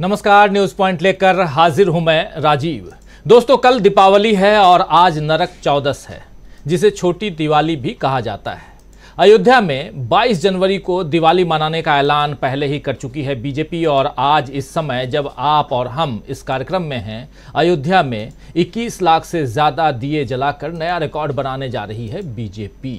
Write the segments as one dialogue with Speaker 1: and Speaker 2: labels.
Speaker 1: नमस्कार, news point लेकर हाजिर हूं मैं राजीव। दोस्तों, कल दीपावली है और आज नरक चौदस है, जिसे छोटी दिवाली भी कहा जाता है। अयोध्या में 22 जनवरी को दिवाली मनाने का ऐलान पहले ही कर चुकी है बीजेपी और आज इस समय जब आप और हम इस कार्यक्रम में हैं, अयोध्या में 21 लाख से ज्यादा दिए जलाकर नया रिकॉर्ड बनाने जा रही है बीजेपी।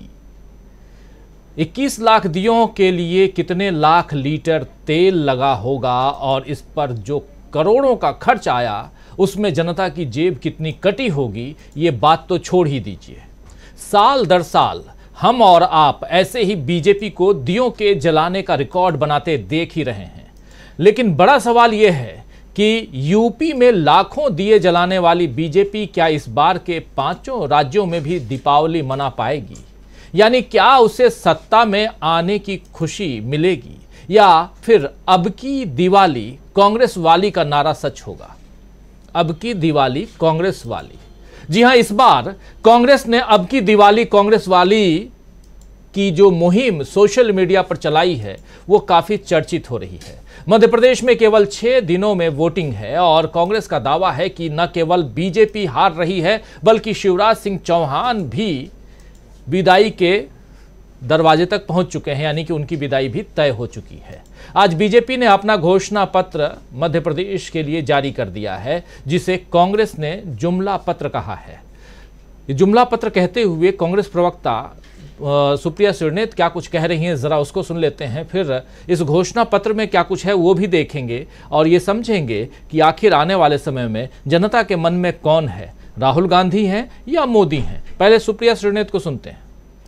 Speaker 1: 21 लाख दियों के लिए कितने लाख लीटर तेल लगा होगा और इस पर जो करोड़ों का खर्च आया उसमें जनता की जेब कितनी कटी होगी, ये बात तो छोड़ ही दीजिए। साल दर साल हम और आप ऐसे ही बीजेपी को दियों के जलाने का रिकॉर्ड बनाते देख ही रहे हैं, लेकिन बड़ा सवाल यह है कि यूपी में लाखों दिए जलाने वाली बीजेपी क्या इस बार के 5 राज्यों में भी दीपावली मना पाएगी? यानी क्या उसे सत्ता में आने की खुशी मिलेगी या फिर अब की दिवाली कांग्रेस वाली का नारा सच होगा? अब की दिवाली कांग्रेस वाली। जी हां, इस बार कांग्रेस ने अब की दिवाली कांग्रेस वाली की जो मुहिम सोशल मीडिया पर चलाई है वो काफी चर्चित हो रही है। मध्य प्रदेश में केवल 6 दिनों में वोटिंग है और कांग्रेस का दावा है कि न केवल बीजेपी हार रही है बल्कि शिवराज सिंह चौहान भी विदाई के दरवाजे तक पहुंच चुके हैं, यानी कि उनकी विदाई भी तय हो चुकी है। आज बीजेपी ने अपना घोषणा पत्र मध्य प्रदेश के लिए जारी कर दिया है, जिसे कांग्रेस ने जुमला पत्र कहा है। ये जुमला पत्र कहते हुए कांग्रेस प्रवक्ता सुप्रिया सुरनेत क्या कुछ कह रही हैं, जरा उसको सुन लेते हैं। फिर इस घोषणा पत्र में क्या कुछ है वो भी देखेंगे और ये समझेंगे कि आखिर आने वाले समय में जनता के मन में कौन है, राहुल गांधी हैं या मोदी हैं। पहले सुप्रिया सुरनेत को सुनते हैं।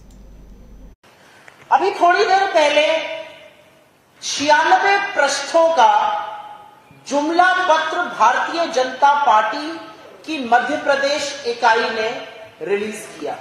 Speaker 2: अभी थोड़ी देर पहले 96 पृष्ठों का जुमला पत्र भारतीय जनता पार्टी की मध्य प्रदेश इकाई ने रिलीज किया।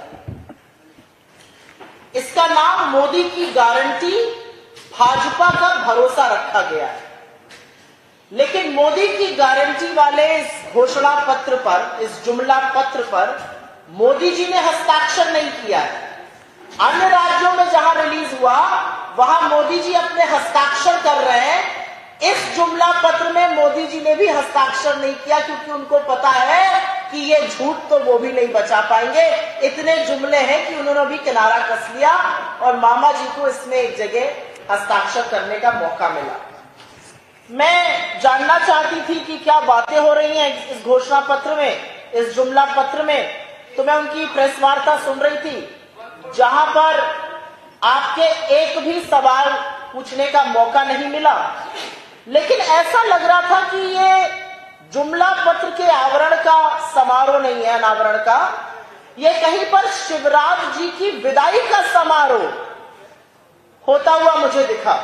Speaker 2: इसका नाम मोदी की गारंटी, भाजपा का भरोसा रखा गया है। लेकिन मोदी की गारंटी वाले इस घोषणा पत्र पर, इस जुमला पत्र पर मोदी जी ने हस्ताक्षर नहीं किया है। अन्य राज्यों में जहां रिलीज हुआ वहां मोदी जी अपने हस्ताक्षर कर रहे हैं। इस जुमला पत्र में मोदी जी ने भी हस्ताक्षर नहीं किया, क्योंकि उनको पता है कि ये झूठ तो वो भी नहीं बचा पाएंगे। इतने जुमले हैं कि उन्होंने भी किनारा कस लिया और मामा जी को इसमें एक जगह हस्ताक्षर करने का मौका मिला। मैं जानना चाहती थी कि क्या बातें हो रही हैं इस घोषणा पत्र में, इस जुमला पत्र में, तो मैं उनकी प्रेस वार्ता सुन रही थी जहां पर आपके एक भी सवाल पूछने का मौका नहीं मिला। लेकिन ऐसा लग रहा था कि ये जुमला पत्र के आवरण का समारोह नहीं है, अनावरण का, ये कहीं पर शिवराज जी की विदाई का समारोह होता हुआ मुझे दिखा।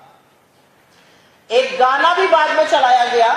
Speaker 2: एक गाना भी बाद में चलाया गया।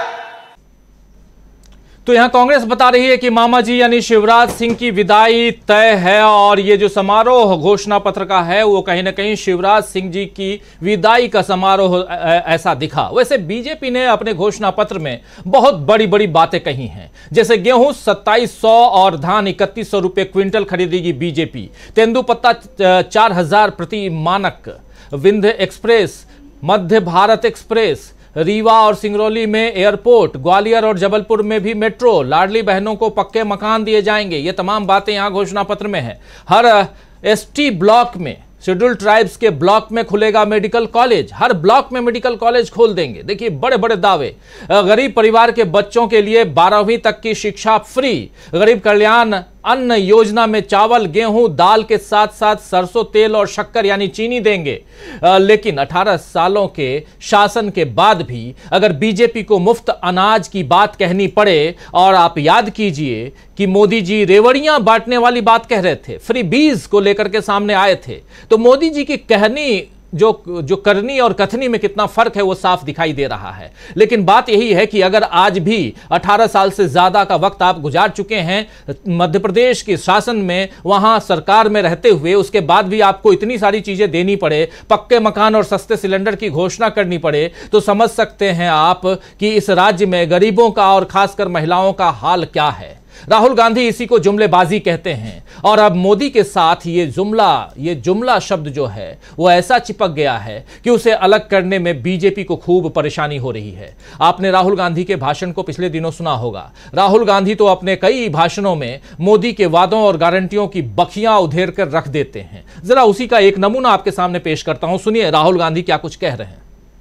Speaker 1: तो यहां कांग्रेस बता रही है कि मामा जी यानी शिवराज सिंह की विदाई तय है और ये जो समारोह घोषणा पत्र का है वो कहीं ना कहीं शिवराज सिंह जी की विदाई का समारोह ऐसा दिखा। वैसे बीजेपी ने अपने घोषणा पत्र में बहुत बड़ी बड़ी बातें कही हैं, जैसे गेहूं 2700 और धान 3100 रुपए क्विंटल खरीदेगी बीजेपी, तेंदुपत्ता 4000 प्रति मानक, विंध्य एक्सप्रेस, मध्य भारत एक्सप्रेस, रीवा और सिंगरौली में एयरपोर्ट, ग्वालियर और जबलपुर में भी मेट्रो, लाडली बहनों को पक्के मकान दिए जाएंगे। ये तमाम बातें यहां घोषणा पत्र में है। हर एसटी ब्लॉक में, शेड्यूल्ड ट्राइब्स के ब्लॉक में खुलेगा मेडिकल कॉलेज, हर ब्लॉक में मेडिकल कॉलेज खोल देंगे। देखिए बड़े बड़े दावे। गरीब परिवार के बच्चों के लिए 12वीं तक की शिक्षा फ्री, गरीब कल्याण अन्न योजना में चावल, गेहूं, दाल के साथ साथ सरसों तेल और शक्कर यानी चीनी देंगे। लेकिन 18 सालों के शासन के बाद भी अगर बीजेपी को मुफ्त अनाज की बात कहनी पड़े, और आप याद कीजिए कि मोदी जी रेवड़ियां बांटने वाली बात कह रहे थे, फ्री बीज को लेकर के सामने आए थे, तो मोदी जी की कहनी जो करनी और कथनी में कितना फर्क है वो साफ दिखाई दे रहा है। लेकिन बात यही है कि अगर आज भी 18 साल से ज्यादा का वक्त आप गुजार चुके हैं मध्य प्रदेश के शासन में, वहां सरकार में रहते हुए, उसके बाद भी आपको इतनी सारी चीजें देनी पड़े, पक्के मकान और सस्ते सिलेंडर की घोषणा करनी पड़े, तो समझ सकते हैं आप कि इस राज्य में गरीबों का और खासकर महिलाओं का हाल क्या है। राहुल गांधी इसी को जुमलेबाजी कहते हैं और अब मोदी के साथ ये जुमला शब्द जो है वो ऐसा चिपक गया है कि उसे अलग करने में बीजेपी को खूब परेशानी हो रही है। आपने राहुल गांधी के भाषण को पिछले दिनों सुना होगा। राहुल गांधी तो अपने कई भाषणों में मोदी के वादों और गारंटियों की बखियां उधेर कर रख देते हैं। जरा उसी का एक नमूना आपके सामने पेश करता हूं, सुनिए राहुल गांधी क्या कुछ कह रहे हैं।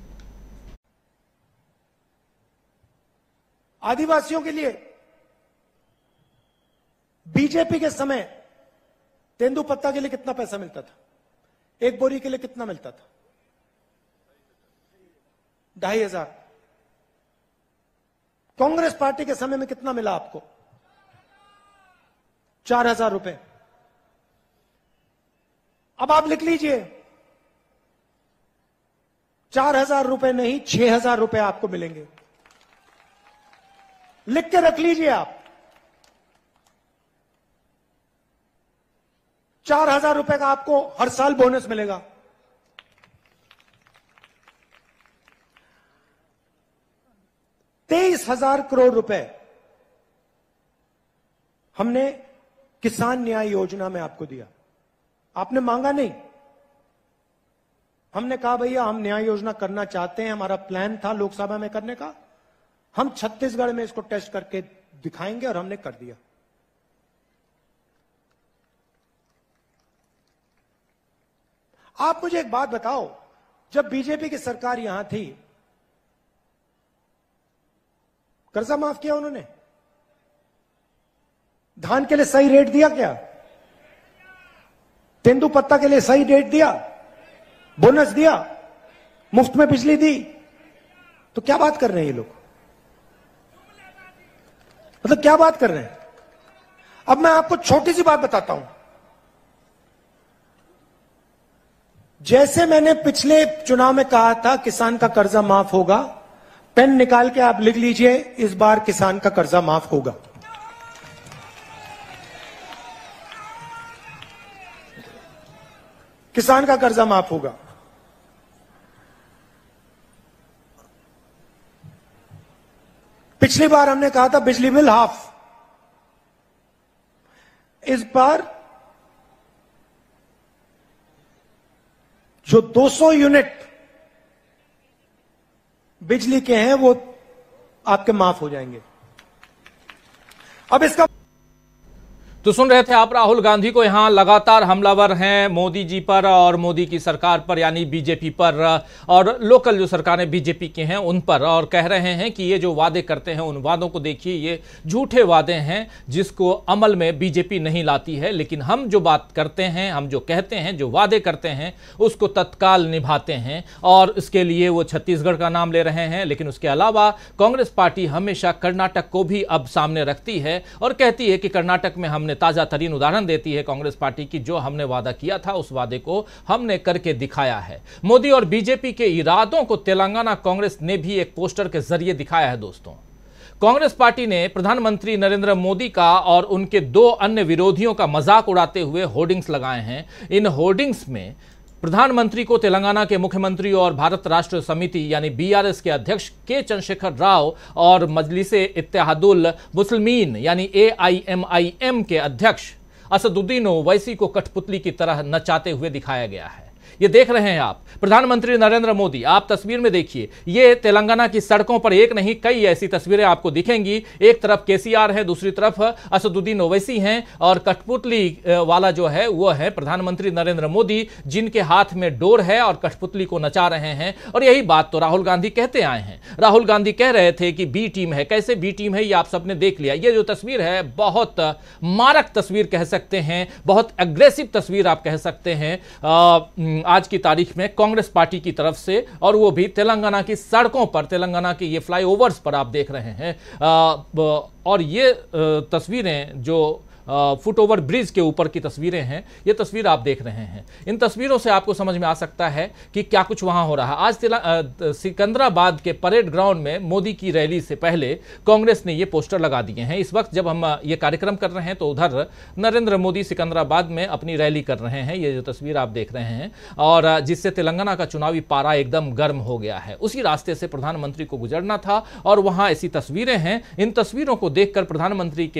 Speaker 3: आदिवासियों के लिए बीजेपी के समय तेंदुपत्ता के लिए कितना पैसा मिलता था? एक बोरी के लिए कितना मिलता था? 2,500। कांग्रेस पार्टी के समय में कितना मिला आपको? 4,000 रुपए। अब आप लिख लीजिए, 4,000 रुपए नहीं 6,000 रुपए आपको मिलेंगे। लिख के रख लीजिए आप। 4,000 रुपए का आपको हर साल बोनस मिलेगा। ₹23,000 करोड़ रुपए हमने किसान न्याय योजना में आपको दिया। आपने मांगा नहीं, हमने कहा भैया हम न्याय योजना करना चाहते हैं, हमारा प्लान था लोकसभा में करने का, हम छत्तीसगढ़ में इसको टेस्ट करके दिखाएंगे और हमने कर दिया। आप मुझे एक बात बताओ, जब बीजेपी की सरकार यहां थी कर्जा माफ किया उन्होंने? धान के लिए सही रेट दिया क्या? तेंदुपत्ता के लिए सही रेट दिया? बोनस दिया? मुफ्त में बिजली दी? तो क्या बात कर रहे हैं ये लोग? मतलब क्या बात कर रहे हैं? अब मैं आपको छोटी सी बात बताता हूं। जैसे मैंने पिछले चुनाव में कहा था किसान का कर्जा माफ होगा, पेन निकाल के आप लिख लीजिए, इस बार किसान का कर्जा माफ होगा। किसान का कर्जा माफ होगा। पिछली बार हमने कहा था बिजली बिल हाफ, इस बार जो 200 यूनिट बिजली के हैं वो आपके माफ हो जाएंगे। अब इसका
Speaker 1: तो सुन रहे थे आप राहुल गांधी को। यहां लगातार हमलावर हैं मोदी जी पर और मोदी की सरकार पर, यानी बीजेपी पर, और लोकल जो सरकारें बीजेपी की हैं उन पर, और कह रहे हैं कि ये जो वादे करते हैं उन वादों को देखिए, ये झूठे वादे हैं जिसको अमल में बीजेपी नहीं लाती है। लेकिन हम जो बात करते हैं, हम जो कहते हैं, जो वादे करते हैं उसको तत्काल निभाते हैं, और इसके लिए वो छत्तीसगढ़ का नाम ले रहे हैं। लेकिन उसके अलावा कांग्रेस पार्टी हमेशा कर्नाटक को भी अब सामने रखती है और कहती है कि कर्नाटक में हमने ताजा तरीन उदाहरण देती है कांग्रेस पार्टी की, जो हमने वादा किया था उस वादे को हमने करके दिखाया है। मोदी और बीजेपी के इरादों को तेलंगाना कांग्रेस ने भी एक पोस्टर के जरिए दिखाया है। दोस्तों, कांग्रेस पार्टी ने प्रधानमंत्री नरेंद्र मोदी का और उनके 2 अन्य विरोधियों का मजाक उड़ाते हुए होर्डिंग्स लगाए हैं। इन होर्डिंग्स में प्रधानमंत्री को तेलंगाना के मुख्यमंत्री और भारत राष्ट्र समिति यानी बीआरएस के अध्यक्ष के चंद्रशेखर राव और मजलिसे इत्तेहादुल मुस्लिमीन यानी AIMIM के अध्यक्ष असदुद्दीन ओवैसी को कठपुतली की तरह नचाते हुए दिखाया गया है। ये देख रहे हैं आप प्रधानमंत्री नरेंद्र मोदी, आप तस्वीर में देखिए, ये तेलंगाना की सड़कों पर एक नहीं कई ऐसी तस्वीरें आपको दिखेंगी। एक तरफ केसीआर है, दूसरी तरफ असदुद्दीन ओवैसी हैं, और कठपुतली वाला जो है वो है प्रधानमंत्री नरेंद्र मोदी, जिनके हाथ में डोर है और कठपुतली को नचा रहे हैं। और यही बात तो राहुल गांधी कहते आए हैं। राहुल गांधी कह रहे थे कि बी टीम है। कैसे बी टीम है ये आप सबने देख लिया। ये जो तस्वीर है बहुत मारक तस्वीर कह सकते हैं, बहुत एग्रेसिव तस्वीर आप कह सकते हैं आज की तारीख में कांग्रेस पार्टी की तरफ से, और वो भी तेलंगाना की सड़कों पर, तेलंगाना के ये फ्लाईओवर्स पर आप देख रहे हैं। और ये तस्वीरें जो फुट ओवर ब्रिज के ऊपर की तस्वीरें हैं, ये तस्वीर आप देख रहे हैं। इन तस्वीरों से आपको समझ में आ सकता है कि क्या कुछ वहां हो रहा है। आज सिकंदराबाद के परेड ग्राउंड में मोदी की रैली से पहले कांग्रेस ने ये पोस्टर लगा दिए हैं। इस वक्त जब हम ये कार्यक्रम कर रहे हैं तो उधर नरेंद्र मोदी सिकंदराबाद में अपनी रैली कर रहे हैं। ये जो तस्वीर आप देख रहे हैं, और जिससे तेलंगाना का चुनावी पारा एकदम गर्म हो गया है। उसी रास्ते से प्रधानमंत्री को गुजरना था और वहां ऐसी तस्वीरें हैं। इन तस्वीरों को देखकर प्रधानमंत्री के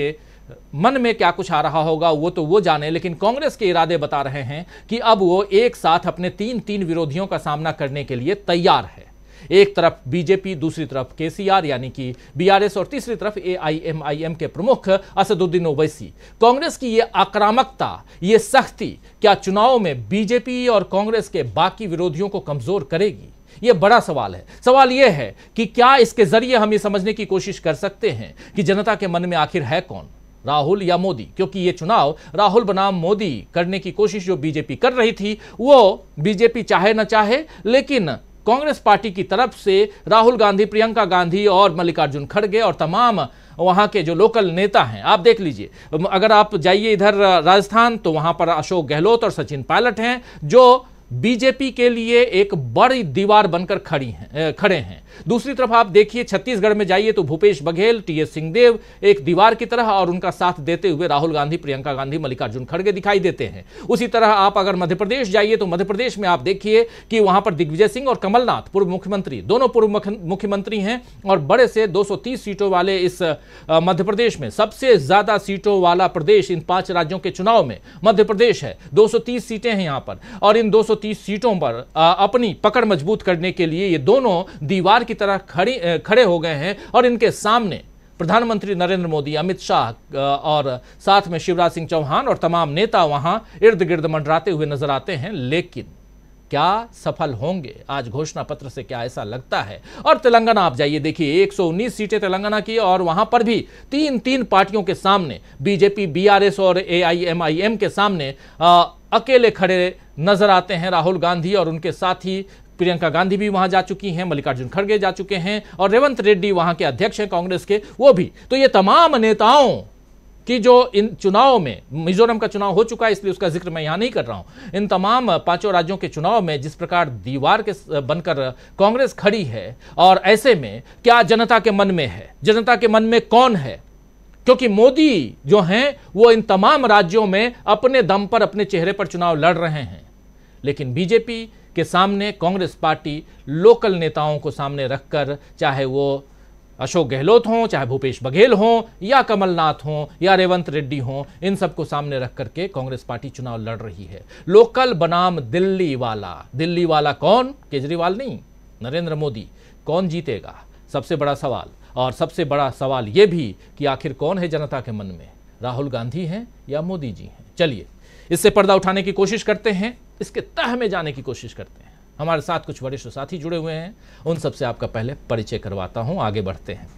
Speaker 1: मन में क्या कुछ आ रहा होगा वो तो वो जाने, लेकिन कांग्रेस के इरादे बता रहे हैं कि अब वो एक साथ अपने तीन विरोधियों का सामना करने के लिए तैयार है। एक तरफ बीजेपी, दूसरी तरफ केसीआर यानी कि बीआरएस और तीसरी तरफ एआईएमआईएम के प्रमुख असदुद्दीन ओवैसी। कांग्रेस की ये आक्रामकता, ये सख्ती क्या चुनाव में बीजेपी और कांग्रेस के बाकी विरोधियों को कमजोर करेगी? यह बड़ा सवाल है। सवाल यह है कि क्या इसके जरिए हम ये समझने की कोशिश कर सकते हैं कि जनता के मन में आखिर है कौन, राहुल या मोदी? क्योंकि ये चुनाव राहुल बनाम मोदी करने की कोशिश जो बीजेपी कर रही थी, वो बीजेपी चाहे न चाहे, लेकिन कांग्रेस पार्टी की तरफ से राहुल गांधी, प्रियंका गांधी और मल्लिकार्जुन खड़गे और तमाम वहां के जो लोकल नेता हैं, आप देख लीजिए, अगर आप जाइए इधर राजस्थान तो वहां पर अशोक गहलोत और सचिन पायलट हैं जो बीजेपी के लिए एक बड़ी दीवार बनकर खड़े हैं। दूसरी तरफ आप देखिए छत्तीसगढ़ में जाइए तो भूपेश बघेल, टीएस सिंहदेव एक दीवार की तरह और उनका साथ देते हुए राहुल गांधी, प्रियंका गांधी, मल्लिकार्जुन खड़गे दिखाई देते हैं। उसी तरह आप अगर मध्य प्रदेश जाइए तो मध्य प्रदेश में आप देखिए कि वहां पर दिग्विजय सिंह और कमलनाथ, पूर्व मुख्यमंत्री, दोनों पूर्व मुख्यमंत्री हैं और बड़े से 230 सीटों वाले इस मध्य प्रदेश में सबसे ज्यादा सीटों वाला प्रदेश इन 5 राज्यों के चुनाव में मध्य प्रदेश है। 230 सीटें हैं यहां पर और इन 230 सीटों पर अपनी पकड़ मजबूत करने के लिए ये दोनों दीवार की तरह खड़े हो गए हैं और इनके सामने प्रधानमंत्री नरेंद्र मोदी, अमित शाह और साथ में शिवराज सिंह चौहान और तमाम नेता वहां इर्द गिर्द मंडराते हुए नजर आते हैं। लेकिन क्या सफल होंगे? आज घोषणा पत्र से क्या ऐसा लगता है? और तेलंगाना आप जाइए, देखिए 119 सीटें तेलंगाना की और वहां पर भी तीन पार्टियों के सामने, बीजेपी, बीआरएस और एआईएमआईएम के सामने अकेले खड़े नजर आते हैं राहुल गांधी और उनके साथ ही प्रियंका गांधी भी वहां जा चुकी हैं, मल्लिकार्जुन खड़गे जा चुके हैं और रेवंत रेड्डी वहां के अध्यक्ष हैं कांग्रेस के, वो भी। तो ये तमाम नेताओं की जो इन चुनाव में, मिजोरम का चुनाव हो चुका है इसलिए उसका जिक्र मैं यहां नहीं कर रहा हूं, इन तमाम 5 राज्यों के चुनाव में जिस प्रकार दीवार के बनकर कांग्रेस खड़ी है, और ऐसे में क्या जनता के मन में है, जनता के मन में कौन है? क्योंकि मोदी जो हैं वो इन तमाम राज्यों में अपने दम पर, अपने चेहरे पर चुनाव लड़ रहे हैं, लेकिन बीजेपी के सामने कांग्रेस पार्टी लोकल नेताओं को सामने रखकर, चाहे वो अशोक गहलोत हों, चाहे भूपेश बघेल हों या कमलनाथ हों या रेवंत रेड्डी हों, इन सबको सामने रख करके कांग्रेस पार्टी चुनाव लड़ रही है। लोकल बनाम दिल्ली वाला। दिल्ली वाला कौन? केजरीवाल नहीं, नरेंद्र मोदी। कौन जीतेगा? सबसे बड़ा सवाल। और सबसे बड़ा सवाल यह भी कि आखिर कौन है जनता के मन में, राहुल गांधी हैं या मोदी जी हैं? चलिए इससे पर्दा उठाने की कोशिश करते हैं, इसके तह में जाने की कोशिश करते हैं। हमारे साथ कुछ वरिष्ठ साथी जुड़े हुए हैं, उन सबसे आपका पहले परिचय करवाता हूं, आगे बढ़ते हैं।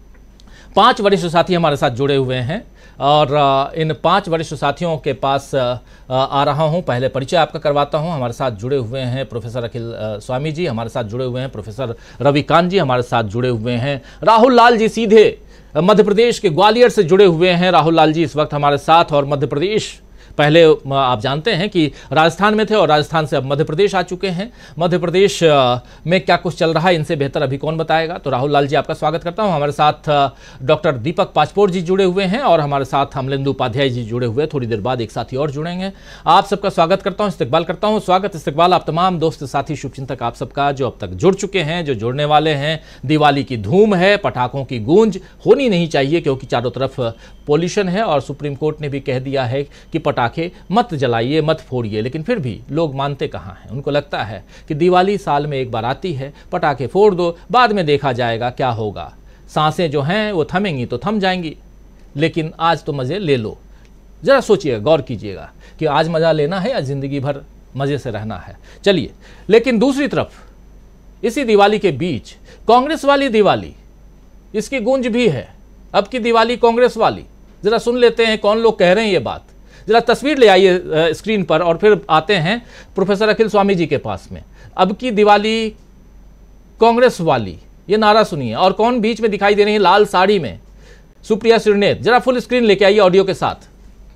Speaker 1: 5 वरिष्ठ साथी हमारे साथ जुड़े हुए हैं और इन 5 वरिष्ठ साथियों के पास आ रहा हूं। पहले परिचय आपका करवाता हूं। हमारे साथ जुड़े हुए हैं प्रोफेसर अखिल स्वामी जी, हमारे साथ जुड़े हुए हैं प्रोफेसर रविकांत जी, हमारे साथ जुड़े हुए हैं राहुल लाल जी, सीधे मध्य प्रदेश के ग्वालियर से जुड़े हुए हैं राहुल लाल जी इस वक्त हमारे साथ। और मध्य प्रदेश, पहले आप जानते हैं कि राजस्थान में थे और राजस्थान से अब मध्य प्रदेश आ चुके हैं। मध्य प्रदेश में क्या कुछ चल रहा है इनसे बेहतर अभी कौन बताएगा। तो राहुल लाल जी आपका स्वागत करता हूं। हमारे साथ डॉक्टर दीपक पाचपोर जी जुड़े हुए हैं और हमारे साथ अमलेंदु उपाध्याय जी जुड़े हुए। थोड़ी देर बाद एक साथी और जुड़ेंगे। आप सबका स्वागत करता हूं, इस्तकबाल करता हूं। स्वागत इस्तकबाल आप तमाम दोस्त साथी शुभचिंतक आप सबका जो अब तक जुड़ चुके हैं, जो जुड़ने वाले हैं। दिवाली की धूम है, पटाखों की गूंज होनी नहीं चाहिए क्योंकि चारों तरफ पॉल्यूशन है और सुप्रीम कोर्ट ने भी कह दिया है कि पटाखे मत जलाइए, मत फोड़िए, लेकिन फिर भी लोग मानते कहाँ हैं। उनको लगता है कि दिवाली साल में एक बार आती है, पटाखे फोड़ दो, बाद में देखा जाएगा क्या होगा, सांसें जो हैं वो थमेंगी तो थम जाएंगी, लेकिन आज तो मज़े ले लो। ज़रा सोचिएगा, गौर कीजिएगा कि आज मज़ा लेना है या ज़िंदगी भर मज़े से रहना है। चलिए, लेकिन दूसरी तरफ इसी दिवाली के बीच कांग्रेस वाली दिवाली, इसकी गूंज भी है। अब की दिवाली कांग्रेस वाली, ज़रा सुन लेते हैं कौन लोग कह रहे हैं ये बात। जरा तस्वीर ले आइए स्क्रीन पर और फिर आते हैं प्रोफेसर अखिल स्वामी जी के पास में। अब की दिवाली कांग्रेस वाली, ये नारा सुनिए। और कौन बीच में दिखाई दे रही है लाल साड़ी में? सुप्रिया श्रीनेत। जरा फुल स्क्रीन लेके आइए ऑडियो के साथ।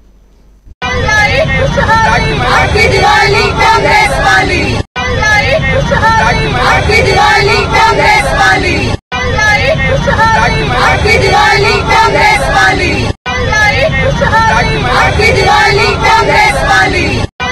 Speaker 4: आपकी दिवाली कांग्रेस वाली, आपकी दिवाली कांग्रेस वाली, आपकी दिवाली कांग्रेस वाली, आपकी दिवाली कांग्रेस वाली।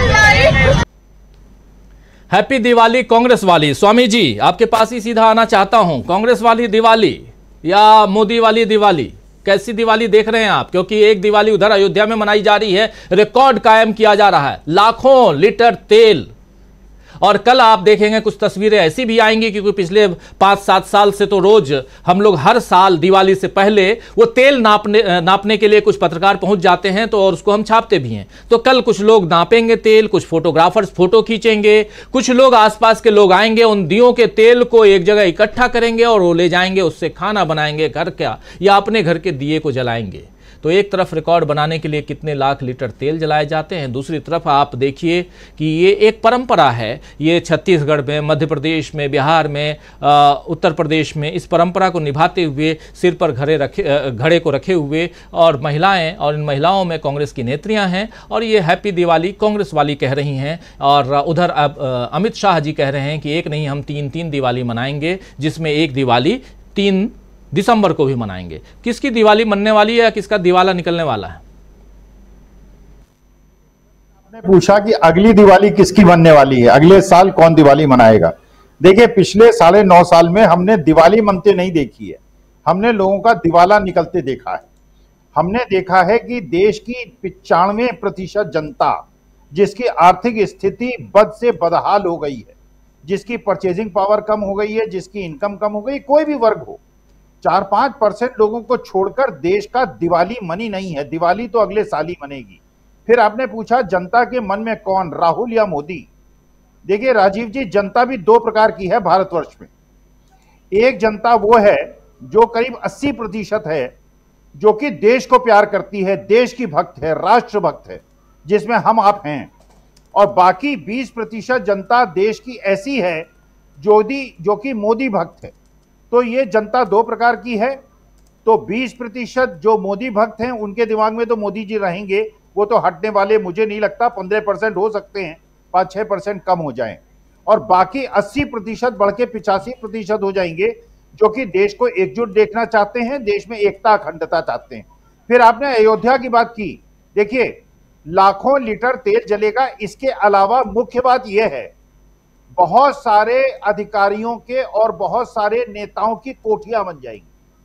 Speaker 1: हैप्पी दिवाली कांग्रेस वाली। स्वामी जी आपके पास ही सीधा आना चाहता हूं, कांग्रेस वाली दिवाली या मोदी वाली दिवाली, कैसी दिवाली देख रहे हैं आप? क्योंकि एक दिवाली उधर अयोध्या में मनाई जा रही है, रिकॉर्ड कायम किया जा रहा है, लाखों लीटर तेल। और कल आप देखेंगे कुछ तस्वीरें ऐसी भी आएंगी, क्योंकि पिछले 5-7 साल से तो रोज हम लोग हर साल दिवाली से पहले वो तेल नापने के लिए कुछ पत्रकार पहुंच जाते हैं, तो और उसको हम छापते भी हैं। तो कल कुछ लोग नापेंगे तेल, कुछ फोटोग्राफर्स फोटो खींचेंगे, कुछ लोग आसपास के लोग आएंगे, उन दियों के तेल को एक जगह इकट्ठा करेंगे और वो ले जाएंगे, उससे खाना बनाएंगे घर का या अपने घर के दिए को जलाएंगे। तो एक तरफ रिकॉर्ड बनाने के लिए कितने लाख लीटर तेल जलाए जाते हैं, दूसरी तरफ आप देखिए कि ये एक परंपरा है। ये छत्तीसगढ़ में, मध्य प्रदेश में, बिहार में, उत्तर प्रदेश में इस परंपरा को निभाते हुए सिर पर घड़े को रखे हुए और महिलाएं, और इन महिलाओं में कांग्रेस की नेत्रियां हैं, और ये हैप्पी दिवाली कांग्रेस वाली कह रही हैं। और उधर अब अमित शाह जी कह रहे हैं कि एक नहीं, हम 3 दिवाली मनाएंगे, जिसमें एक दिवाली 3 दिसंबर को भी मनाएंगे। किसकी दिवाली मनने वाली है या किसका दिवाला निकलने वाला है?
Speaker 5: आपने पूछा कि अगली दिवाली किसकी बनने वाली है, अगले साल कौन दिवाली मनाएगा। देखिए, पिछले 9.5 साल में हमने दिवाली मनते नहीं देखी है, हमने लोगों का दिवाला निकलते देखा है। हमने देखा है कि देश की 95% जनता, जिसकी आर्थिक स्थिति बद से बदहाल हो गई है, जिसकी परचेजिंग पावर कम हो गई है, जिसकी इनकम कम हो गई, कोई भी वर्ग हो, 4-5% लोगों को छोड़कर देश का दिवाली मनी नहीं है। दिवाली तो अगले साल ही मनेगी। फिर आपने पूछा जनता के मन में कौन, राहुल या मोदी? देखिए राजीव जी, जनता भी 2 प्रकार की है भारतवर्ष में। एक जनता वो है जो करीब 80% है, जो कि देश को प्यार करती है, देश की भक्त है, राष्ट्र भक्त है, जिसमें हम आप हैं। और बाकी 20% जनता देश की ऐसी है जो कि मोदी भक्त है। तो ये जनता 2 प्रकार की है। तो 20% जो मोदी भक्त हैं, उनके दिमाग में तो मोदी जी रहेंगे, वो तो हटने वाले मुझे नहीं लगता। 15% हो सकते हैं, 5-6% कम हो जाएं, और बाकी 80% बढ़ के 85% हो जाएंगे, जो कि देश को एकजुट देखना चाहते हैं, देश में एकता अखंडता चाहते हैं। फिर आपने अयोध्या की बात की। देखिए, लाखों लीटर तेल जलेगा। इसके अलावा मुख्य बात यह है, बहुत सारे अधिकारियों के और बहुत सारे नेताओं की कोठियां बन जाएंगी,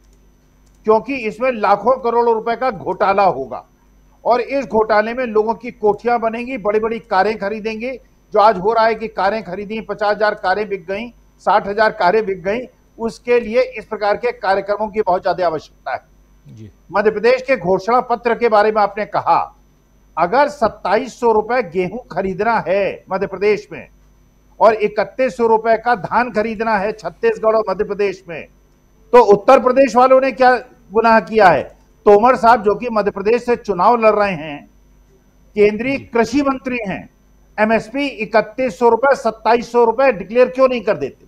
Speaker 5: क्योंकि इसमें लाखों करोड़ों रुपए का घोटाला होगा। और इस घोटाले में लोगों की कोठियां बनेंगी, बड़ी बड़ी कारें खरीदेंगे। जो आज हो रहा है कि कारें खरीदी, 50,000 कारें बिक गई, 60,000 कारें बिक गई, उसके लिए इस प्रकार के कार्यक्रमों की बहुत ज्यादा आवश्यकता है। मध्य प्रदेश के घोषणा पत्र के बारे में आपने कहा, अगर 2700 रुपए गेहूं खरीदना है मध्य प्रदेश में और 3100 रुपए का धान खरीदना है छत्तीसगढ़ और मध्य प्रदेश में, तो उत्तर प्रदेश वालों ने क्या गुनाह किया है? तोमर साहब, जो कि मध्य प्रदेश से चुनाव लड़ रहे हैं, केंद्रीय कृषि मंत्री हैं, एमएसपी 3100 रुपए 2700 रुपए डिक्लेयर क्यों नहीं कर देते?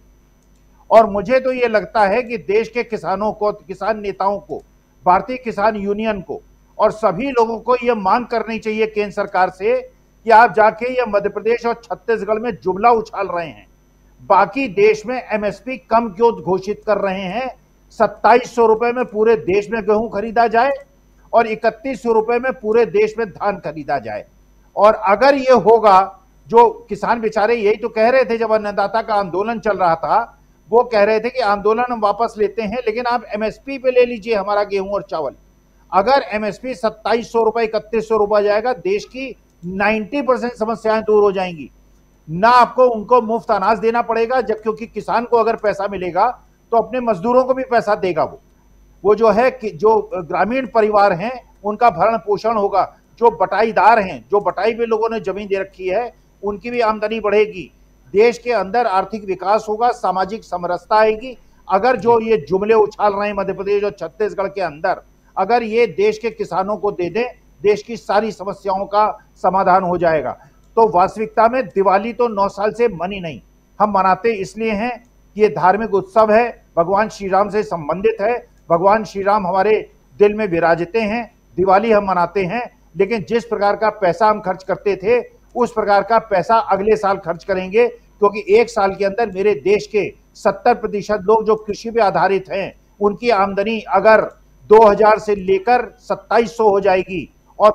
Speaker 5: और मुझे तो यह लगता है कि देश के किसानों को, किसान नेताओं को, भारतीय किसान यूनियन को और सभी लोगों को यह मांग करनी चाहिए केंद्र सरकार से कि आप जाके ये मध्य प्रदेश और छत्तीसगढ़ में जुमला उछाल रहे हैं, बाकी देश में एमएसपी कम क्यों घोषित कर रहे हैं? 2700 रुपए में पूरे देश में गेहूं खरीदा जाए और 3100 रुपए में पूरे देश में धान खरीदा जाए। और अगर ये होगा, जो किसान बेचारे यही तो कह रहे थे जब अन्नदाता का आंदोलन चल रहा था, वो कह रहे थे कि आंदोलन हम वापस लेते हैं, लेकिन आप एमएसपी पे ले लीजिए हमारा गेहूं और चावल। अगर एमएसपी 2700 रुपए 3100 रुपए जाएगा, देश की 90% समस्याएं दूर हो जाएंगी। ना आपको उनको मुफ्त अनाज देना पड़ेगा, जब क्योंकि किसान को अगर पैसा मिलेगा तो अपने मजदूरों को भी पैसा देगा। वो जो है कि जो ग्रामीण परिवार हैं उनका भरण पोषण होगा। जो बटाईदार हैं, जो बटाई पे लोगों ने जमीन दे रखी है, उनकी भी आमदनी बढ़ेगी। देश के अंदर आर्थिक विकास होगा, सामाजिक समरसता आएगी। अगर जो ये जुमले उछाल रहे हैं मध्य प्रदेश और छत्तीसगढ़ के अंदर, अगर ये देश के किसानों को दे दें, देश की सारी समस्याओं का समाधान हो जाएगा। तो वास्तविकता में दिवाली तो 9 साल से मनी नहीं, हम मनाते इसलिए हैं कि ये धार्मिक उत्सव है, भगवान श्री राम से संबंधित है, भगवान श्री राम हमारे दिल में विराजते हैं, दिवाली हम मनाते हैं। लेकिन जिस प्रकार का पैसा हम खर्च करते थे, उस प्रकार का पैसा अगले साल खर्च करेंगे, क्योंकि 1 साल के अंदर मेरे देश के 70% लोग जो कृषि पे आधारित हैं, उनकी आमदनी अगर 2000 से लेकर 2700 हो जाएगी और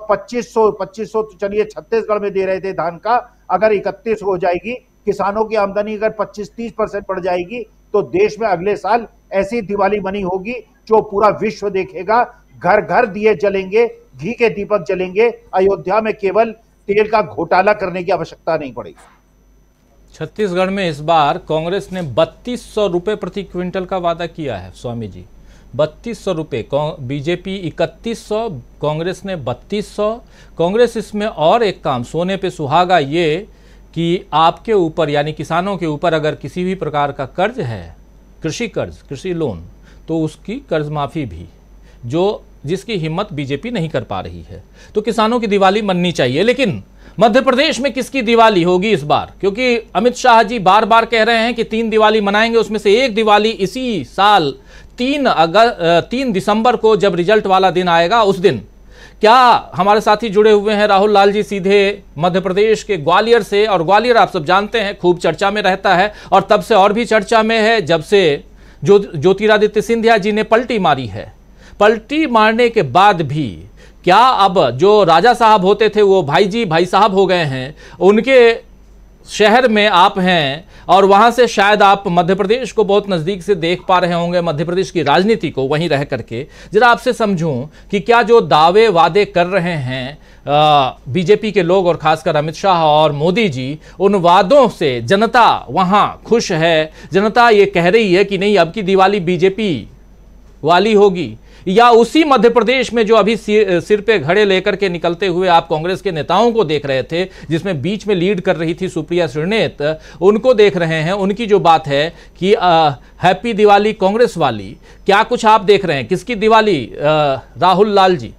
Speaker 5: 2500 तो चलिए छत्तीसगढ़ में दे रहे थे धान का, अगर 3100 हो जाएगी, किसानों की आमदनी अगर 25-30% बढ़ जाएगी, तो देश में अगले साल ऐसी दिवाली बनी होगी जो पूरा विश्व देखेगा। घर घर दिए जलेंगे, घी के दीपक जलेंगे। अयोध्या में केवल तेल का घोटाला करने की आवश्यकता नहीं पड़ेगी।
Speaker 1: छत्तीसगढ़ में इस बार कांग्रेस ने 3200 रुपये प्रति क्विंटल का वादा किया है स्वामी जी। 3200 रुपये, बीजेपी 3100, कांग्रेस ने 3200। कांग्रेस इसमें और एक काम सोने पे सुहागा ये कि आपके ऊपर यानी किसानों के ऊपर अगर किसी भी प्रकार का कर्ज है, कृषि कर्ज, कृषि लोन, तो उसकी कर्ज माफ़ी भी, जिसकी हिम्मत बीजेपी नहीं कर पा रही है। तो किसानों की दिवाली मननी चाहिए। लेकिन मध्य प्रदेश में किसकी दिवाली होगी इस बार? क्योंकि अमित शाह जी बार बार कह रहे हैं कि 3 दिवाली मनाएंगे, उसमें से एक दिवाली इसी साल 3 दिसंबर को जब रिजल्ट वाला दिन आएगा उस दिन। क्या हमारे साथी जुड़े हुए हैं राहुल लाल जी सीधे मध्य प्रदेश के ग्वालियर से, और ग्वालियर आप सब जानते हैं खूब चर्चा में रहता है, और तब से और भी चर्चा में है जब से ज्योतिरादित्य सिंधिया जी ने पलटी मारी है। पलटी मारने के बाद भी क्या अब जो राजा साहब होते थे वो भाई साहब हो गए हैं? उनके शहर में आप हैं और वहां से शायद आप मध्य प्रदेश को बहुत नज़दीक से देख पा रहे होंगे, मध्य प्रदेश की राजनीति को वहीं रह करके। जरा आपसे समझूं कि क्या जो दावे वादे कर रहे हैं बीजेपी के लोग और खासकर अमित शाह और मोदी जी, उन वादों से जनता वहां खुश है? जनता ये कह रही है कि नहीं अब की दिवाली बीजेपी वाली होगी, या उसी मध्य प्रदेश में जो अभी सिर पे घड़े लेकर के निकलते हुए आप कांग्रेस के नेताओं को देख रहे थे, जिसमें बीच में लीड कर रही थी सुप्रिया श्रीनेत, उनको देख रहे हैं? उनकी जो बात है कि हैप्पी दिवाली कांग्रेस वाली, क्या कुछ आप देख रहे हैं? किसकी दिवाली राहुल लाल जी?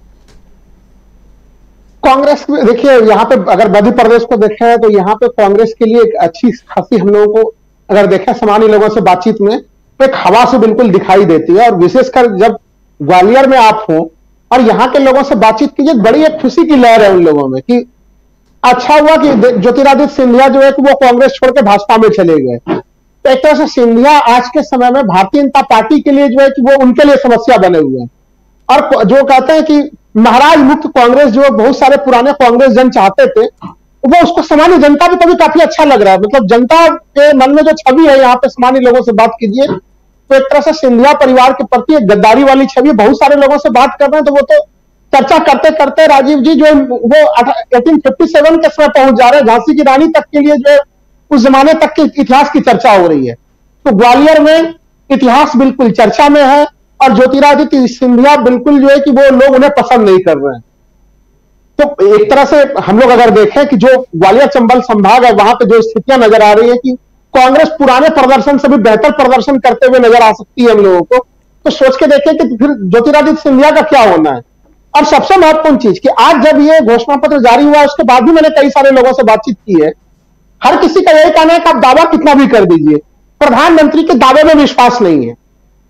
Speaker 6: कांग्रेस देखिए, यहाँ पे अगर मध्य प्रदेश को देखें तो यहाँ पे कांग्रेस के लिए एक अच्छी खासी, हम लोगों को अगर देखें सामान्य लोगों से बातचीत में, तो एक हवा से बिल्कुल दिखाई देती है। और विशेषकर जब ग्वालियर में आप हो और यहाँ के लोगों से बातचीत कीजिए, बड़ी एक खुशी की लहर है उन लोगों में कि अच्छा हुआ कि ज्योतिरादित्य सिंधिया जो है कि वो कांग्रेस छोड़ के भाजपा में चले गए। तो एक तरह से सिंधिया आज के समय में भारतीय जनता पार्टी के लिए जो है कि वो उनके लिए समस्या बने हुए हैं। और जो कहते हैं कि महाराज मुक्त कांग्रेस, जो बहुत सारे पुराने कांग्रेस जन चाहते थे, वो उसको सामान्य जनता भी कभी काफी अच्छा लग रहा है। मतलब जनता के मन में जो छवि है, यहाँ पे सामान्य लोगों से बात कीजिए तो एक तरह से सिंधिया परिवार के प्रति एक गद्दारी वाली छवि, बहुत सारे लोगों से बात कर रहे हैं तो वो तो चर्चा करते करते राजीव जी जो वो 1857 के समय पहुंच जा रहे हैं, झांसी की रानी तक के लिए जो है उस जमाने तक के इतिहास की चर्चा हो रही है। तो ग्वालियर में इतिहास बिल्कुल चर्चा में है और ज्योतिरादित्य सिंधिया बिल्कुल जो है कि वो लोग उन्हें पसंद नहीं कर रहे हैं। तो एक तरह से हम लोग अगर देखें कि जो ग्वालियर चंबल संभाग है, वहां पे जो स्थितियां नजर आ रही है कि कांग्रेस पुराने प्रदर्शन से भी बेहतर प्रदर्शन करते हुए नजर आ सकती है हम लोगों को, तो सोच के देखें कि फिर ज्योतिरादित्य सिंधिया का क्या होना है। और सबसे महत्वपूर्ण चीज कि आज जब ये घोषणा पत्र जारी हुआ उसके बाद भी मैंने कई सारे लोगों से बातचीत की है, हर किसी का यही कहना है कि आप दावा कितना भी कर दीजिए, प्रधानमंत्री के दावे में विश्वास नहीं है।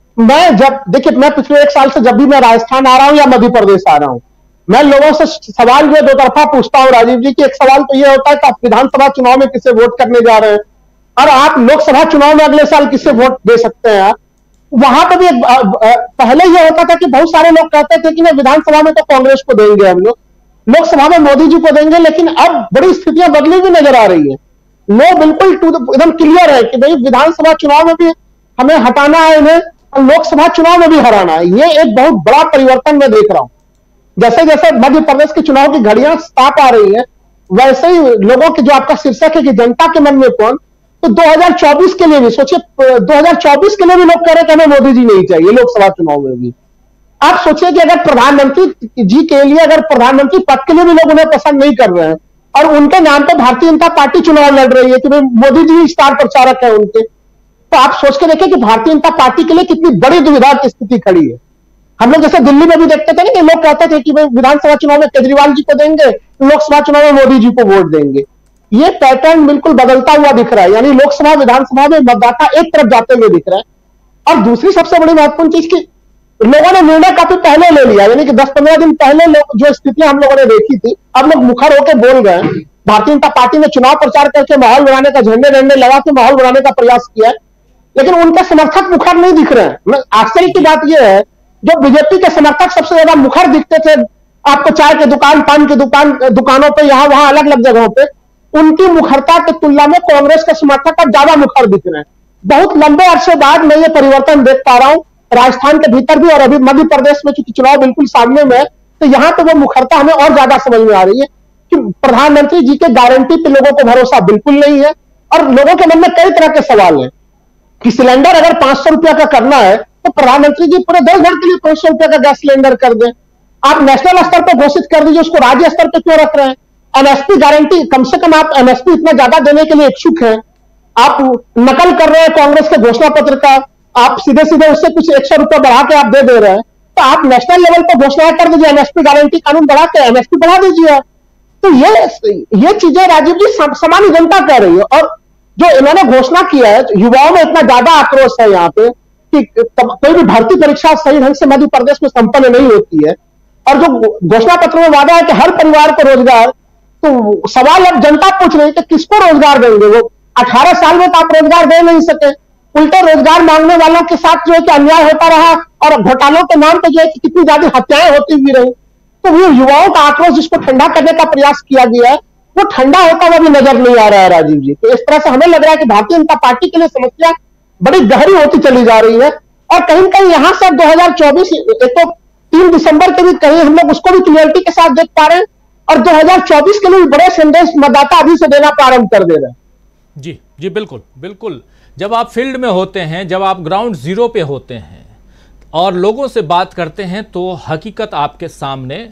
Speaker 6: मैं पिछले 1 साल से जब भी मैं राजस्थान आ रहा हूं या मध्य प्रदेश आ रहा हूं, मैं लोगों से सवाल जो दो तरफा पूछता हूं राजीव जी की। एक सवाल तो यह होता है कि आप विधानसभा चुनाव में किसे वोट करने जा रहे हैं और आप लोकसभा चुनाव में अगले साल किसे वोट दे सकते हैं आप। वहां पर भी पहले यह होता था कि बहुत सारे लोग कहते थे कि मैं विधानसभा में तो कांग्रेस को देंगे हम लोग, लोकसभा में मोदी जी को देंगे, लेकिन अब बड़ी स्थितियां बदली हुई नजर आ रही है। लोग बिल्कुल एकदम क्लियर है कि भाई विधानसभा चुनाव में भी हमें हटाना है इन्हें और लोकसभा चुनाव में भी हराना है। ये एक बहुत बड़ा परिवर्तन मैं देख रहा हूं। जैसे जैसे मध्य प्रदेश के चुनाव की घड़ियां साफ आ रही है, वैसे ही लोगों के जो आपका शीर्षक है कि जनता के मन में कौन, तो 2024 के लिए भी सोचिए, 2024 के लिए भी लोग कह रहे हैं कि हमें मोदी जी नहीं चाहिए लोकसभा चुनाव में भी। आप सोचिए कि अगर प्रधानमंत्री जी के लिए, अगर प्रधानमंत्री पद के लिए भी लोग उन्हें पसंद नहीं कर रहे हैं और उनके नाम पर भारतीय जनता पार्टी चुनाव लड़ रही है कि भाई मोदी जी स्टार प्रचारक है उनके, तो आप सोच के देखिए कि भारतीय जनता पार्टी के लिए कितनी बड़ी दुविधा की स्थिति खड़ी है। हम लोग जैसे दिल्ली में भी देखते थे ना कि लोग कहते थे कि भाई विधानसभा चुनाव में केजरीवाल जी को देंगे, लोकसभा चुनाव में मोदी जी को वोट देंगे। ये पैटर्न बिल्कुल बदलता हुआ दिख रहा है, यानी लोकसभा विधानसभा में मतदाता एक तरफ जाते हुए दिख रहा है। और दूसरी सबसे बड़ी महत्वपूर्ण चीज की लोगों ने निर्णय काफी पहले ले लिया, यानी कि 10-15 दिन पहले जो स्थितियां हम लोगों ने देखी थी, अब लोग मुखर होकर बोल गए। भारतीय जनता पार्टी ने चुनाव प्रचार करके माहौल बनाने का, झंडे झंडे लगा के माहौल बनाने का प्रयास किया है, लेकिन उनके समर्थक मुखर नहीं दिख रहे हैं। आश्चर्य की बात यह है, जो बीजेपी के समर्थक सबसे ज्यादा मुखर दिखते थे आपको चाय के दुकान, पान की दुकानों पे, यहां वहां अलग अलग जगहों पे, उनकी मुखरता की तुलना में कांग्रेस के समर्थक अब ज्यादा मुखर दिख रहे हैं। बहुत लंबे अरसे बाद मैं ये परिवर्तन देख पा रहा हूं। राजस्थान के भीतर भी और अभी मध्य प्रदेश में चूंकि चुनाव बिल्कुल सामने में है, तो यहां तो वो मुखरता हमें और ज्यादा समझ में आ रही है कि प्रधानमंत्री जी के गारंटी पे लोगों को भरोसा बिल्कुल नहीं है। और लोगों के मन में कई तरह के सवाल हैं कि सिलेंडर अगर 500 रुपया का करना है तो प्रधानमंत्री जी पूरे देश भर के लिए 500 रुपया का गैस सिलेंडर कर दें। आप नेशनल स्तर पर घोषित कर दीजिए, उसको राज्य स्तर पर क्यों रख रहे हैं? एमएसपी गारंटी, कम से कम आप एमएसपी इतना ज्यादा देने के लिए इच्छुक हैं, आप नकल कर रहे हैं कांग्रेस के घोषणा पत्र का, आप सीधे सीधे उससे कुछ 100 रुपया बढ़ा के आप दे रहे हैं, तो आप नेशनल लेवल पर घोषणा कर दीजिए, एमएसपी गारंटी कानून बढ़ा के एमएसपी बढ़ा दीजिए। तो ये चीजें राजीव जी सामान्य जनता कह रही है। और जो इन्होंने घोषणा किया है, युवाओं में इतना ज्यादा आक्रोश है यहाँ पे कि कोई भी भर्ती परीक्षा सही ढंग से मध्य प्रदेश में संपन्न नहीं होती है। और जो घोषणा पत्र में वादा है कि हर परिवार को रोजगार, तो सवाल अब जनता पूछ रही है कि किसको रोजगार देंगे? वो 18 साल में तो आप रोजगार दे नहीं सके, उल्टे रोजगार मांगने वालों के साथ जो है कि अन्याय होता रहा और घोटालों के नाम पर जो है कि कितनी ज्यादा हत्याएं होती हुई रही। तो वो युवाओं का आक्रोश जिसको ठंडा करने का प्रयास किया गया है, वो ठंडा होता हुआ भी नजर नहीं आ रहा है राजीव जी। तो इस तरह से हमें लग रहा है कि भारतीय जनता पार्टी के लिए समस्या बड़ी गहरी होती चली जा रही है। और कहीं कहीं यहां से 2024 एक तो 3 दिसंबर के भी कहीं हम लोग उसको भी क्लियरिटी के साथ देख पा रहे हैं और 2024 के लिए भी बड़े संदेश मतदाता अभी से देना प्रारंभ कर दे रहे हैं।
Speaker 1: जी जी, बिल्कुल बिल्कुल। जब आप फील्ड में होते हैं, जब आप ग्राउंड जीरो पे होते हैं और लोगों से बात करते हैं, तो हकीकत आपके सामने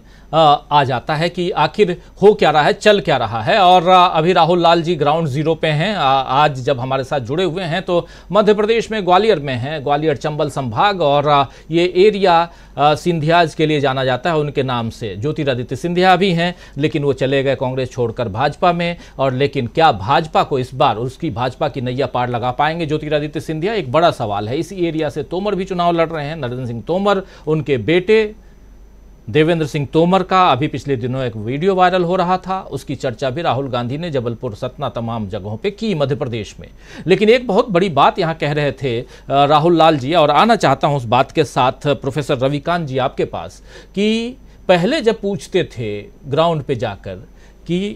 Speaker 1: आ जाता है कि आखिर हो क्या रहा है, चल क्या रहा है। और अभी राहुल लाल जी ग्राउंड जीरो पे हैं। आज जब हमारे साथ जुड़े हुए हैं तो मध्य प्रदेश में ग्वालियर में हैं, ग्वालियर चंबल संभाग, और ये एरिया सिंधियाज के लिए जाना जाता है उनके नाम से। ज्योतिरादित्य सिंधिया भी हैं, लेकिन वो चले गए कांग्रेस छोड़कर भाजपा में। और लेकिन क्या भाजपा को इस बार उसकी भाजपा की नैया पार लगा पाएंगे ज्योतिरादित्य सिंधिया? एक बड़ा सवाल है। इसी एरिया से तोमर भी चुनाव लड़ रहे हैं, नरेंद्र सिंह तोमर, उनके बेटे देवेंद्र सिंह तोमर का अभी पिछले दिनों एक वीडियो वायरल हो रहा था, उसकी चर्चा भी राहुल गांधी ने जबलपुर, सतना, तमाम जगहों पे की मध्य प्रदेश में। लेकिन एक बहुत बड़ी बात यहाँ कह रहे थे राहुल लाल जी, और आना चाहता हूँ उस बात के साथ प्रोफेसर रविकांत जी आपके पास, कि पहले जब पूछते थे ग्राउंड पे जाकर कि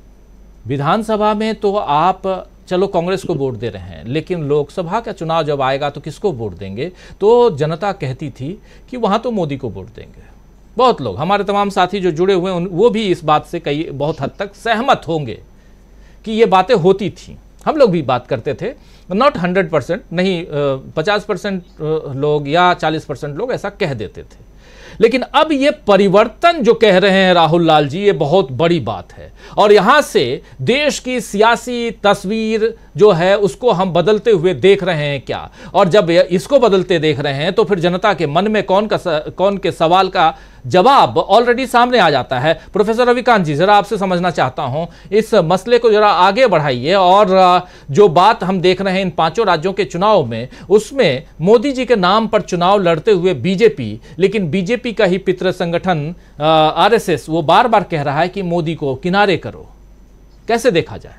Speaker 1: विधानसभा में तो आप चलो कांग्रेस को वोट दे रहे हैं, लेकिन लोकसभा का चुनाव जब आएगा तो किसको वोट देंगे? तो जनता कहती थी कि वहाँ तो मोदी को वोट देंगे। बहुत लोग, हमारे तमाम साथी जो जुड़े हुए हैं, वो भी इस बात से कई बहुत हद तक सहमत होंगे कि ये बातें होती थी। हम लोग भी बात करते थे, नॉट 100% नहीं, 50% लोग या 40% लोग ऐसा कह देते थे। लेकिन अब ये परिवर्तन जो कह रहे हैं राहुल लाल जी, ये बहुत बड़ी बात है। और यहां से देश की सियासी तस्वीर जो है उसको हम बदलते हुए देख रहे हैं क्या? और जब इसको बदलते देख रहे हैं तो फिर जनता के मन में कौन के सवाल का जवाब ऑलरेडी सामने आ जाता है। प्रोफेसर रविकांत जी, जरा आपसे समझना चाहता हूं, इस मसले को जरा आगे बढ़ाइए। और जो बात हम देख रहे हैं इन 5 राज्यों के चुनाव में, उसमें मोदी जी के नाम पर चुनाव लड़ते हुए बीजेपी, लेकिन बीजेपी का ही पितृ संगठन आरएसएस वो बार बार कह रहा है कि मोदी को किनारे करो। कैसे देखा जाए?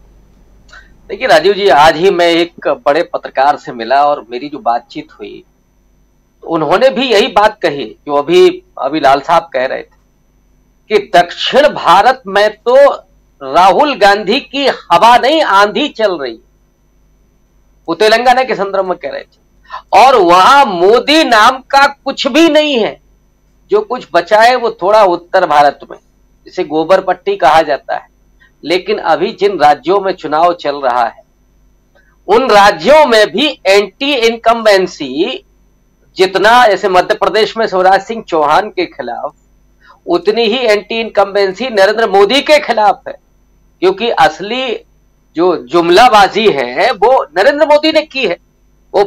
Speaker 7: देखिए राजीव जी, आज ही मैं एक बड़े पत्रकार से मिला और मेरी जो बातचीत हुई, तो उन्होंने भी यही बात कही जो अभी लाल साहब कह रहे थे कि दक्षिण भारत में तो राहुल गांधी की हवा नहीं, आंधी चल रही। वो तेलंगाना के संदर्भ में कह रहे थे। और वहां मोदी नाम का कुछ भी नहीं है। जो कुछ बचा है वो थोड़ा उत्तर भारत में, जिसे गोबर पट्टी कहा जाता है। लेकिन अभी जिन राज्यों में चुनाव चल रहा है, उन राज्यों में भी एंटी इनकम्बेंसी जितना, जैसे मध्य प्रदेश में शिवराज सिंह चौहान के खिलाफ, उतनी ही एंटी इनकम्बेंसी नरेंद्र मोदी के खिलाफ है। क्योंकि असली जो जुमलाबाजी है वो नरेंद्र मोदी ने की है। वो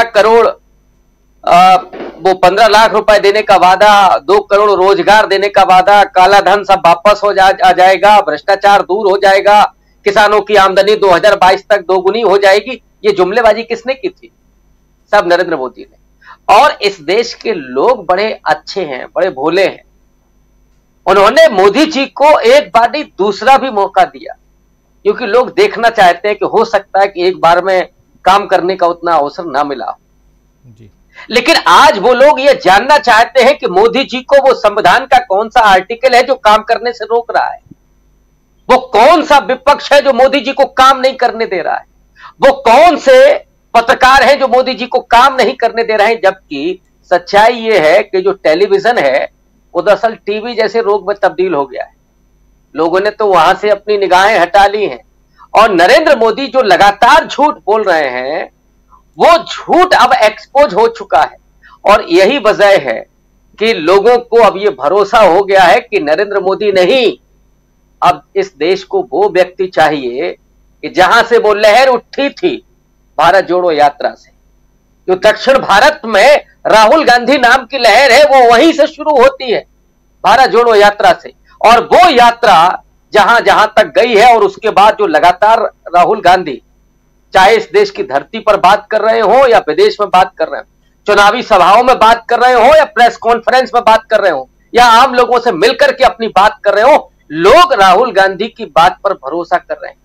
Speaker 7: 15 लाख रुपए देने का वादा, 2 करोड़ रोजगार देने का वादा, काला धन सब वापस आ जाएगा, भ्रष्टाचार दूर हो जाएगा, किसानों की आमदनी 2022 तक दोगुनी हो जाएगी। ये जुमलेबाजी किसने की थी? सब नरेंद्र मोदी ने। और इस देश के लोग बड़े अच्छे हैं, बड़े भोले हैं। उन्होंने मोदी जी को एक बार नहीं, दूसरा भी मौका दिया, क्योंकि लोग देखना चाहते हैं कि हो सकता है कि एक बार में काम करने का उतना अवसर ना मिला हो। लेकिन आज वो लोग ये जानना चाहते हैं कि मोदी जी को वो संविधान का कौन सा आर्टिकल है जो काम करने से रोक रहा है? वो कौन सा विपक्ष है जो मोदी जी को काम नहीं करने दे रहा है? वो कौन से पत्रकार हैं जो मोदी जी को काम नहीं करने दे रहे हैं, जबकि सच्चाई ये है कि जो टेलीविजन है वो दरअसल टीवी जैसे रोग में तब्दील हो गया है। लोगों ने तो वहां से अपनी निगाहें हटा ली हैं और नरेंद्र मोदी जो लगातार झूठ बोल रहे हैं वो झूठ अब एक्सपोज हो चुका है। और यही वजह है कि लोगों को अब ये भरोसा हो गया है कि नरेंद्र मोदी नहीं, अब इस देश को वो व्यक्ति चाहिए कि जहां से वो लहर उठी थी भारत जोड़ो यात्रा से, जो दक्षिण भारत में राहुल गांधी नाम की लहर है वो वहीं से शुरू होती है, भारत जोड़ो यात्रा से। और वो यात्रा जहां जहां तक गई है और उसके बाद जो लगातार राहुल गांधी चाहे इस देश की धरती पर बात कर रहे हो या विदेश में बात कर रहे हो, चुनावी सभाओं में बात कर रहे हो या प्रेस कॉन्फ्रेंस में बात कर रहे हो या आम लोगों से मिलकर के अपनी बात कर रहे हो, लोग राहुल गांधी की बात पर भरोसा कर रहे हैं।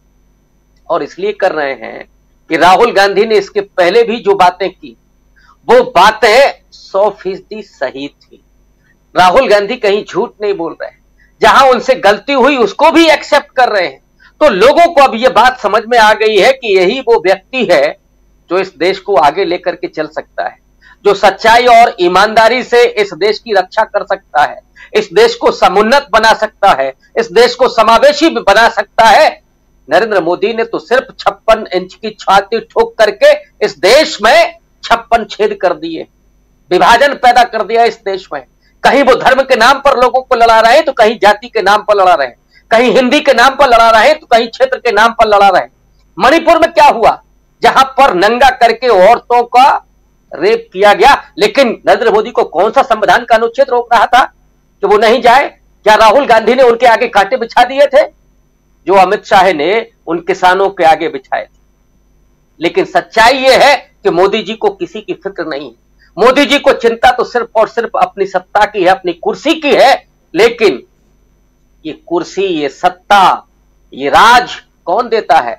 Speaker 7: और इसलिए कर रहे हैं कि राहुल गांधी ने इसके पहले भी जो बातें की वो बातें 100% सही थी। राहुल गांधी कहीं झूठ नहीं बोल रहे हैं, जहां उनसे गलती हुई उसको भी एक्सेप्ट कर रहे हैं। तो लोगों को अब यह बात समझ में आ गई है कि यही वो व्यक्ति है जो इस देश को आगे लेकर के चल सकता है, जो सच्चाई और ईमानदारी से इस देश की रक्षा कर सकता है, इस देश को समुन्नत बना सकता है, इस देश को समावेशी भी बना सकता है। नरेंद्र मोदी ने तो सिर्फ 56 इंच की छाती ठोक करके इस देश में 56 छेद कर दिए, विभाजन पैदा कर दिया इस देश में। कहीं वो धर्म के नाम पर लोगों को लड़ा रहे हैं तो कहीं जाति के नाम पर लड़ा रहे हैं, कहीं हिंदी के नाम पर लड़ा रहे हैं तो कहीं क्षेत्र के नाम पर लड़ा रहे हैं। मणिपुर में क्या हुआ, जहां पर नंगा करके औरतों का रेप किया गया, लेकिन नरेंद्र मोदी को कौन सा संविधान का अनुच्छेद रोक रहा था कि वो नहीं जाए? क्या राहुल गांधी ने उनके आगे कांटे बिछा दिए थे जो अमित शाह ने उन किसानों के आगे बिछाए थे? लेकिन सच्चाई यह है कि मोदी जी को किसी की फिक्र नहीं है। मोदी जी को चिंता तो सिर्फ और सिर्फ अपनी सत्ता की है, अपनी कुर्सी की है। लेकिन ये कुर्सी, ये सत्ता, ये राज कौन देता है?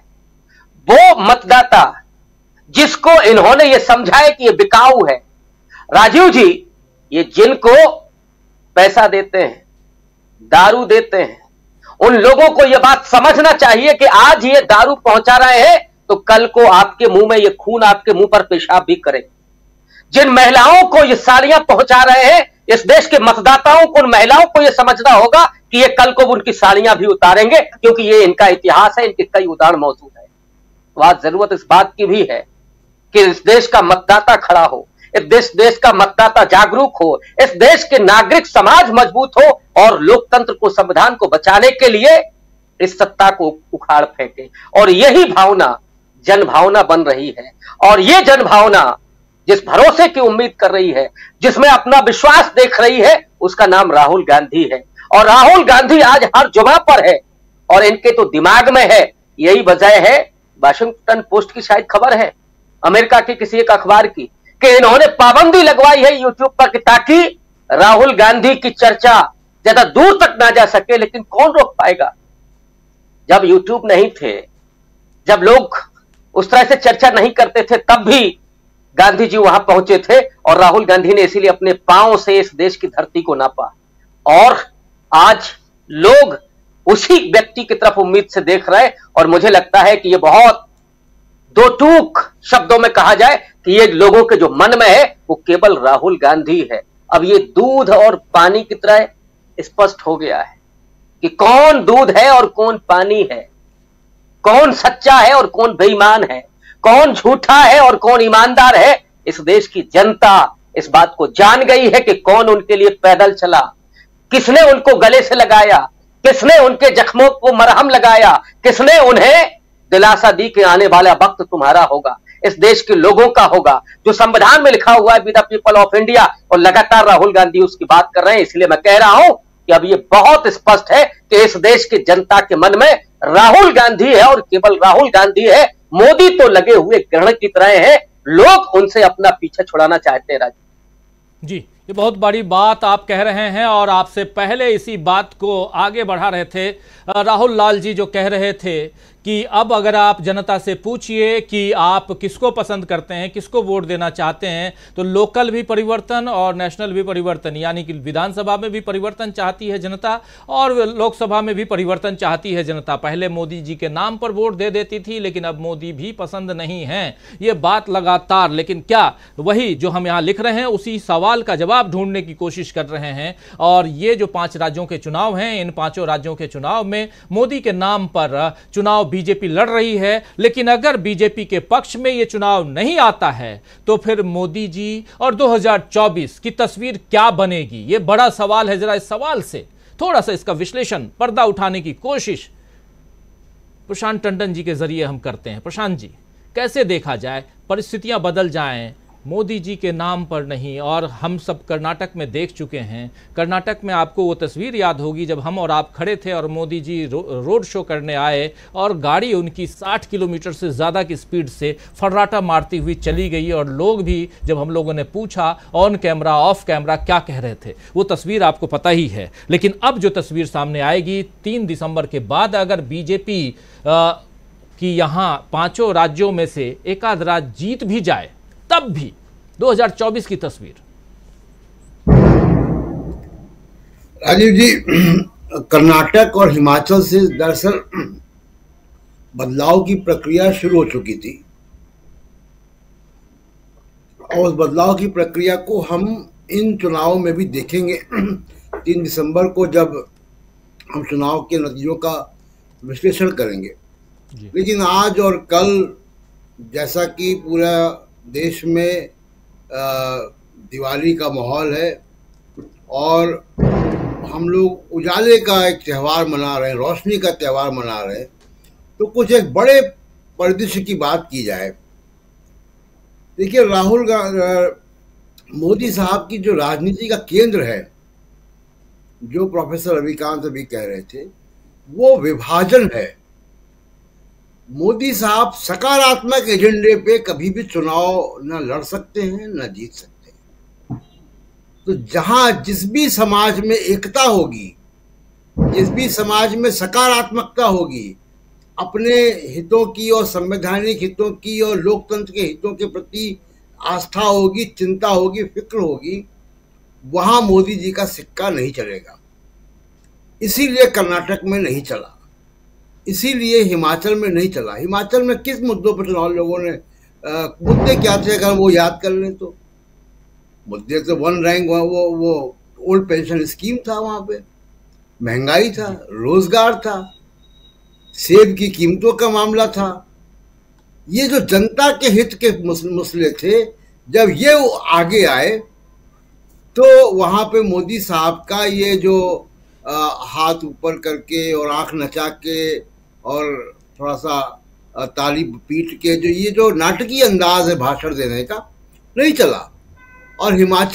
Speaker 7: वो मतदाता जिसको इन्होंने ये समझा है कि ये बिकाऊ है। राजीव जी, ये जिनको पैसा देते हैं, दारू देते हैं, उन लोगों को यह बात समझना चाहिए कि आज ये दारू पहुंचा रहे हैं तो कल को आपके मुंह में ये खून आपके मुंह पर पेशाब भी करे। जिन महिलाओं को ये साड़ियां पहुंचा रहे हैं, इस देश के मतदाताओं को, उन महिलाओं को यह समझना होगा कि ये कल को उनकी साड़ियां भी उतारेंगे, क्योंकि ये इनका इतिहास है, इनके कई उदाहरण मौजूद है। तो आज जरूरत इस बात की भी है कि इस देश का मतदाता खड़ा हो, इस देश का मतदाता जागरूक हो, इस देश के नागरिक समाज मजबूत हो और लोकतंत्र को, संविधान को बचाने के लिए इस सत्ता को उखाड़ फेंके। और यही भावना जन भावना बन रही है। और ये जन भावना जिस भरोसे की उम्मीद कर रही है, जिसमें अपना विश्वास देख रही है, उसका नाम राहुल गांधी है। और राहुल गांधी आज हर जगह पर है और इनके तो दिमाग में है। यही वजह है, वाशिंगटन पोस्ट की शायद खबर है, अमेरिका के किसी एक अखबार की, कि इन्होंने पाबंदी लगवाई है यूट्यूब पर ताकि राहुल गांधी की चर्चा ज्यादा दूर तक ना जा सके। लेकिन कौन रोक पाएगा? जब यूट्यूब नहीं थे, जब लोग उस तरह से चर्चा नहीं करते थे, तब भी गांधी जी वहां पहुंचे थे और राहुल गांधी ने इसीलिए अपने पांव से इस देश की धरती को नापा। और आज लोग उसी व्यक्ति की तरफ उम्मीद से देख रहे हैं। और मुझे लगता है कि ये बहुत दो टूक शब्दों में कहा जाए कि ये लोगों के जो मन में है वो केवल राहुल गांधी है। अब ये दूध और पानी की तरह स्पष्ट हो गया है कि कौन दूध है और कौन पानी है, कौन सच्चा है और कौन बेईमान है, कौन झूठा है और कौन ईमानदार है। इस देश की जनता इस बात को जान गई है कि कौन उनके लिए पैदल चला, किसने उनको गले से लगाया, किसने उनके जख्मों को मरहम लगाया, किसने उन्हें दिलासा दी कि आने वाला वक्त तुम्हारा होगा, इस देश के लोगों का होगा, जो संविधान में लिखा हुआ है with the people of India. और लगातार राहुल गांधी उसकी बात कर रहे हैं। इसलिए मैं कह रहा हूं कि अब ये बहुत स्पष्ट है कि इस देश की जनता के मन में राहुल गांधी है और केवल राहुल गांधी है। मोदी तो लगे हुए ग्रहण की तरह हैं, लोग उनसे अपना पीछा छुड़ाना चाहते हैं। राजू
Speaker 1: जी, ये बहुत बड़ी बात आप कह रहे हैं और आपसे पहले इसी बात को आगे बढ़ा रहे थे राहुल लाल जी, जो कह रहे थे कि अब अगर आप जनता से पूछिए कि आप किसको पसंद करते हैं, किसको वोट देना चाहते हैं, तो लोकल भी परिवर्तन और नेशनल भी परिवर्तन, यानी कि विधानसभा में भी परिवर्तन चाहती है जनता और लोकसभा में भी परिवर्तन चाहती है जनता। पहले मोदी जी के नाम पर वोट दे देती थी, लेकिन अब मोदी भी पसंद नहीं है। ये बात लगातार, लेकिन क्या वही जो हम यहाँ लिख रहे हैं उसी सवाल का जवाब ढूंढने की कोशिश कर रहे हैं। और ये जो 5 राज्यों के चुनाव हैं, इन 5 राज्यों के चुनाव में मोदी के नाम पर चुनाव बीजेपी लड़ रही है, लेकिन अगर बीजेपी के पक्ष में यह चुनाव नहीं आता है तो फिर मोदी जी और 2024 की तस्वीर क्या बनेगी? यह बड़ा सवाल है। जरा इस सवाल से थोड़ा सा इसका विश्लेषण, पर्दा उठाने की कोशिश प्रशांत टंडन जी के जरिए हम करते हैं। प्रशांत जी, कैसे देखा जाए, परिस्थितियां बदल जाएं, मोदी जी के नाम पर नहीं? और हम सब कर्नाटक में देख चुके हैं। कर्नाटक में आपको वो तस्वीर याद होगी जब हम और आप खड़े थे और मोदी जी रोड शो करने आए और गाड़ी उनकी 60 किलोमीटर से ज़्यादा की स्पीड से फर्राटा मारती हुई चली गई, और लोग भी जब हम लोगों ने पूछा ऑन कैमरा ऑफ कैमरा क्या कह रहे थे, वो तस्वीर आपको पता ही है। लेकिन अब जो तस्वीर सामने आएगी 3 दिसंबर के बाद, अगर बीजेपी की यहाँ 5 राज्यों में से एक आध राज्य जीत भी जाए, तब भी 2024 की तस्वीर।
Speaker 8: राजीव जी, कर्नाटक और हिमाचल से दरअसल बदलाव की प्रक्रिया शुरू हो चुकी थी, और उस बदलाव की प्रक्रिया को हम इन चुनावों में भी देखेंगे 3 दिसंबर को, जब हम चुनाव के नतीजों का विश्लेषण करेंगे। लेकिन आज और कल जैसा कि पूरा देश में दिवाली का माहौल है और हम लोग उजाले का एक त्यौहार मना रहे हैं, रोशनी का त्यौहार मना रहे हैं, तो कुछ एक बड़े परिदृश्य की बात की जाए। देखिए, मोदी साहब की जो राजनीति का केंद्र है, जो प्रोफेसर रविकांत अभी कह रहे थे, वो विभाजन है। मोदी साहब सकारात्मक एजेंडे पे कभी भी चुनाव न लड़ सकते हैं न जीत सकते हैं। तो जहां जिस भी समाज में एकता होगी, जिस भी समाज में सकारात्मकता होगी, अपने हितों की और संवैधानिक हितों की और लोकतंत्र के हितों के प्रति आस्था होगी, चिंता होगी, फिक्र होगी, वहां मोदी जी का सिक्का नहीं चलेगा। इसीलिए कर्नाटक में नहीं चला, इसीलिए हिमाचल में नहीं चला। हिमाचल में किस मुद्दों पर चुनाव लोगों ने मुद्दे क्या थे, अगर वो याद कर लें तो मुद्दे तो 1 रैंक, वो ओल्ड पेंशन स्कीम था, वहां पे महंगाई था, रोजगार था, सेब की कीमतों का मामला था। ये जो जनता के हित के मसले थे, जब ये आगे आए तो वहां पे मोदी साहब का ये जो हाथ ऊपर करके और आंख नचा के और थोड़ा सा ताली पीट के ये जो नाटकीय अंदाज है भाषण देने का, नहीं चला। और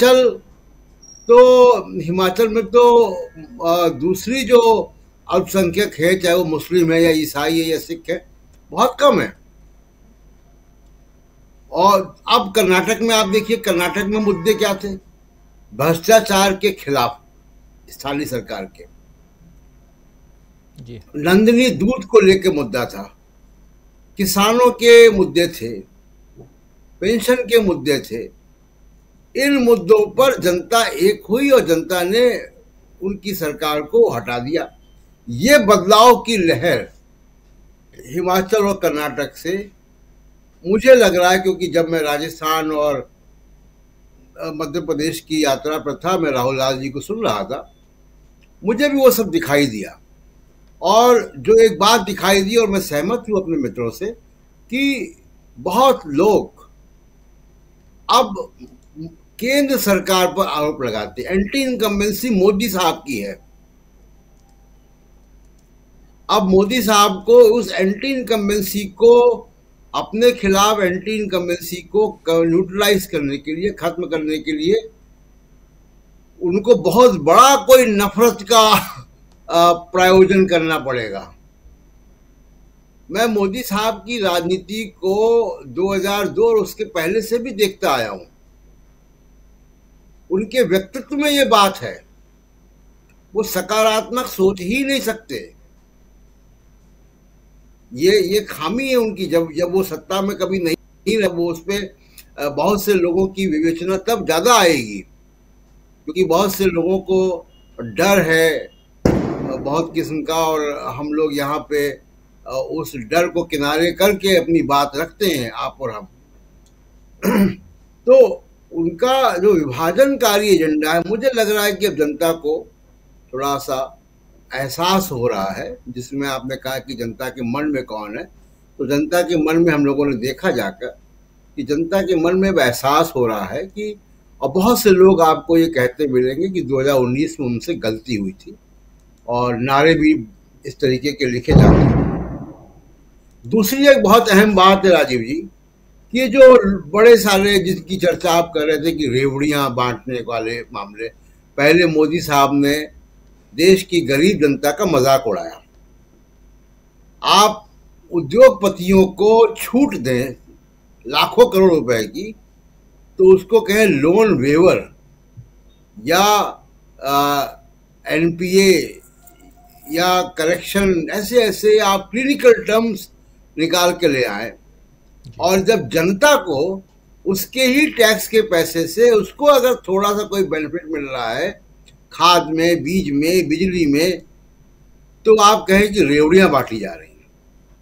Speaker 8: हिमाचल में तो दूसरी जो अल्पसंख्यक है, चाहे वो मुस्लिम है या ईसाई है या सिख है, बहुत कम है। और अब कर्नाटक में आप देखिए, कर्नाटक में मुद्दे क्या थे? भ्रष्टाचार के खिलाफ स्थानीय सरकार के जी। नंदिनी दूध को लेकर मुद्दा था, किसानों के मुद्दे थे, पेंशन के मुद्दे थे। इन मुद्दों पर जनता एक हुई और जनता ने उनकी सरकार को हटा दिया। ये बदलाव की लहर हिमाचल और कर्नाटक से मुझे लग रहा है, क्योंकि जब मैं राजस्थान और मध्य प्रदेश की यात्रा पर था, मैं राहुल लाल जी को सुन रहा था, मुझे भी वो सब दिखाई दिया। और जो एक बात दिखाई दी, और मैं सहमत हूं अपने मित्रों से, कि बहुत लोग अब केंद्र सरकार पर आरोप लगाते हैं। एंटी इनकम्बेंसी मोदी साहब की है। अब मोदी साहब को उस एंटी इनकम्बेंसी को अपने खिलाफ, एंटी इनकम्बेंसी को न्यूट्रलाइज करने के लिए, खत्म करने के लिए उनको बहुत बड़ा कोई नफरत का प्रायोजन करना पड़ेगा। मैं मोदी साहब की राजनीति को 2002 और उसके पहले से भी देखता आया हूं। उनके व्यक्तित्व में ये बात है, वो सकारात्मक सोच ही नहीं सकते। ये खामी है उनकी। जब वो सत्ता में कभी नहीं रहे, वो उस पर बहुत से लोगों की विवेचना तब ज्यादा आएगी, क्योंकि बहुत से लोगों को डर है बहुत किस्म का, और हम लोग यहाँ पे उस डर को किनारे करके अपनी बात रखते हैं, आप और हम। तो उनका जो विभाजनकारी एजेंडा है, मुझे लग रहा है कि अब जनता को थोड़ा सा एहसास हो रहा है, जिसमें आपने कहा कि जनता के मन में कौन है, तो जनता के मन में हम लोगों ने देखा जाकर कि जनता के मन में एहसास हो रहा है कि, और बहुत से लोग आपको ये कहते मिलेंगे कि 2019 में उनसे गलती हुई थी, और नारे भी इस तरीके के लिखे जाते हैं। दूसरी एक बहुत अहम बात है राजीव जी, कि ये जो बड़े सारे जिसकी चर्चा आप कर रहे थे कि रेवड़ियां बांटने वाले मामले, पहले मोदी साहब ने देश की गरीब जनता का मजाक उड़ाया। आप उद्योगपतियों को छूट दें लाखों करोड़ रुपए की, तो उसको कहें लोन वेवर या एनपीए या करेक्शन, ऐसे ऐसे आप क्लिनिकल टर्म्स निकाल के ले आए, और जब जनता को उसके ही टैक्स के पैसे से उसको अगर थोड़ा सा कोई बेनिफिट मिल रहा है, खाद में, बीज में, बिजली में, तो आप कहें कि रेवड़ियां बांटी जा रही हैं।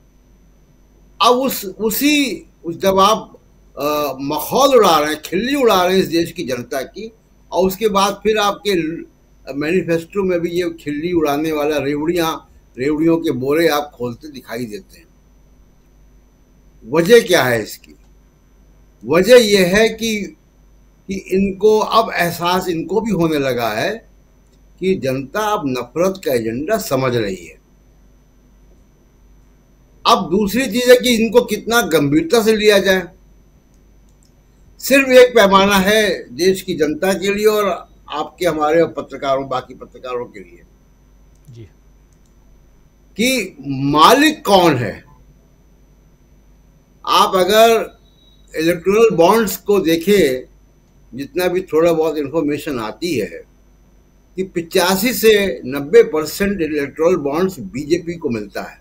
Speaker 8: अब जब आप मखौल उड़ा रहे हैं, खिल्ली उड़ा रहे हैं इस देश की जनता की, और उसके बाद फिर आपके मैनिफेस्टो में भी ये खिल्ली उड़ाने वाला रेवड़ियों के बोरे आप खोलते दिखाई देते हैं। वजह क्या है इसकी? वजह यह है कि इनको अब एहसास इनको भी होने लगा है कि जनता अब नफरत का एजेंडा समझ रही है। अब दूसरी चीज है कि इनको कितना गंभीरता से लिया जाए। सिर्फ एक पैमाना है देश की जनता के लिए और आपके हमारे पत्रकारों, बाकी पत्रकारों के लिए
Speaker 1: जी,
Speaker 8: कि मालिक कौन है। आप अगर इलेक्टोरल बॉन्ड्स को देखें, जितना भी थोड़ा बहुत इंफॉर्मेशन आती है कि 85 से 90% इलेक्टोरल बॉन्ड्स बीजेपी को मिलता है।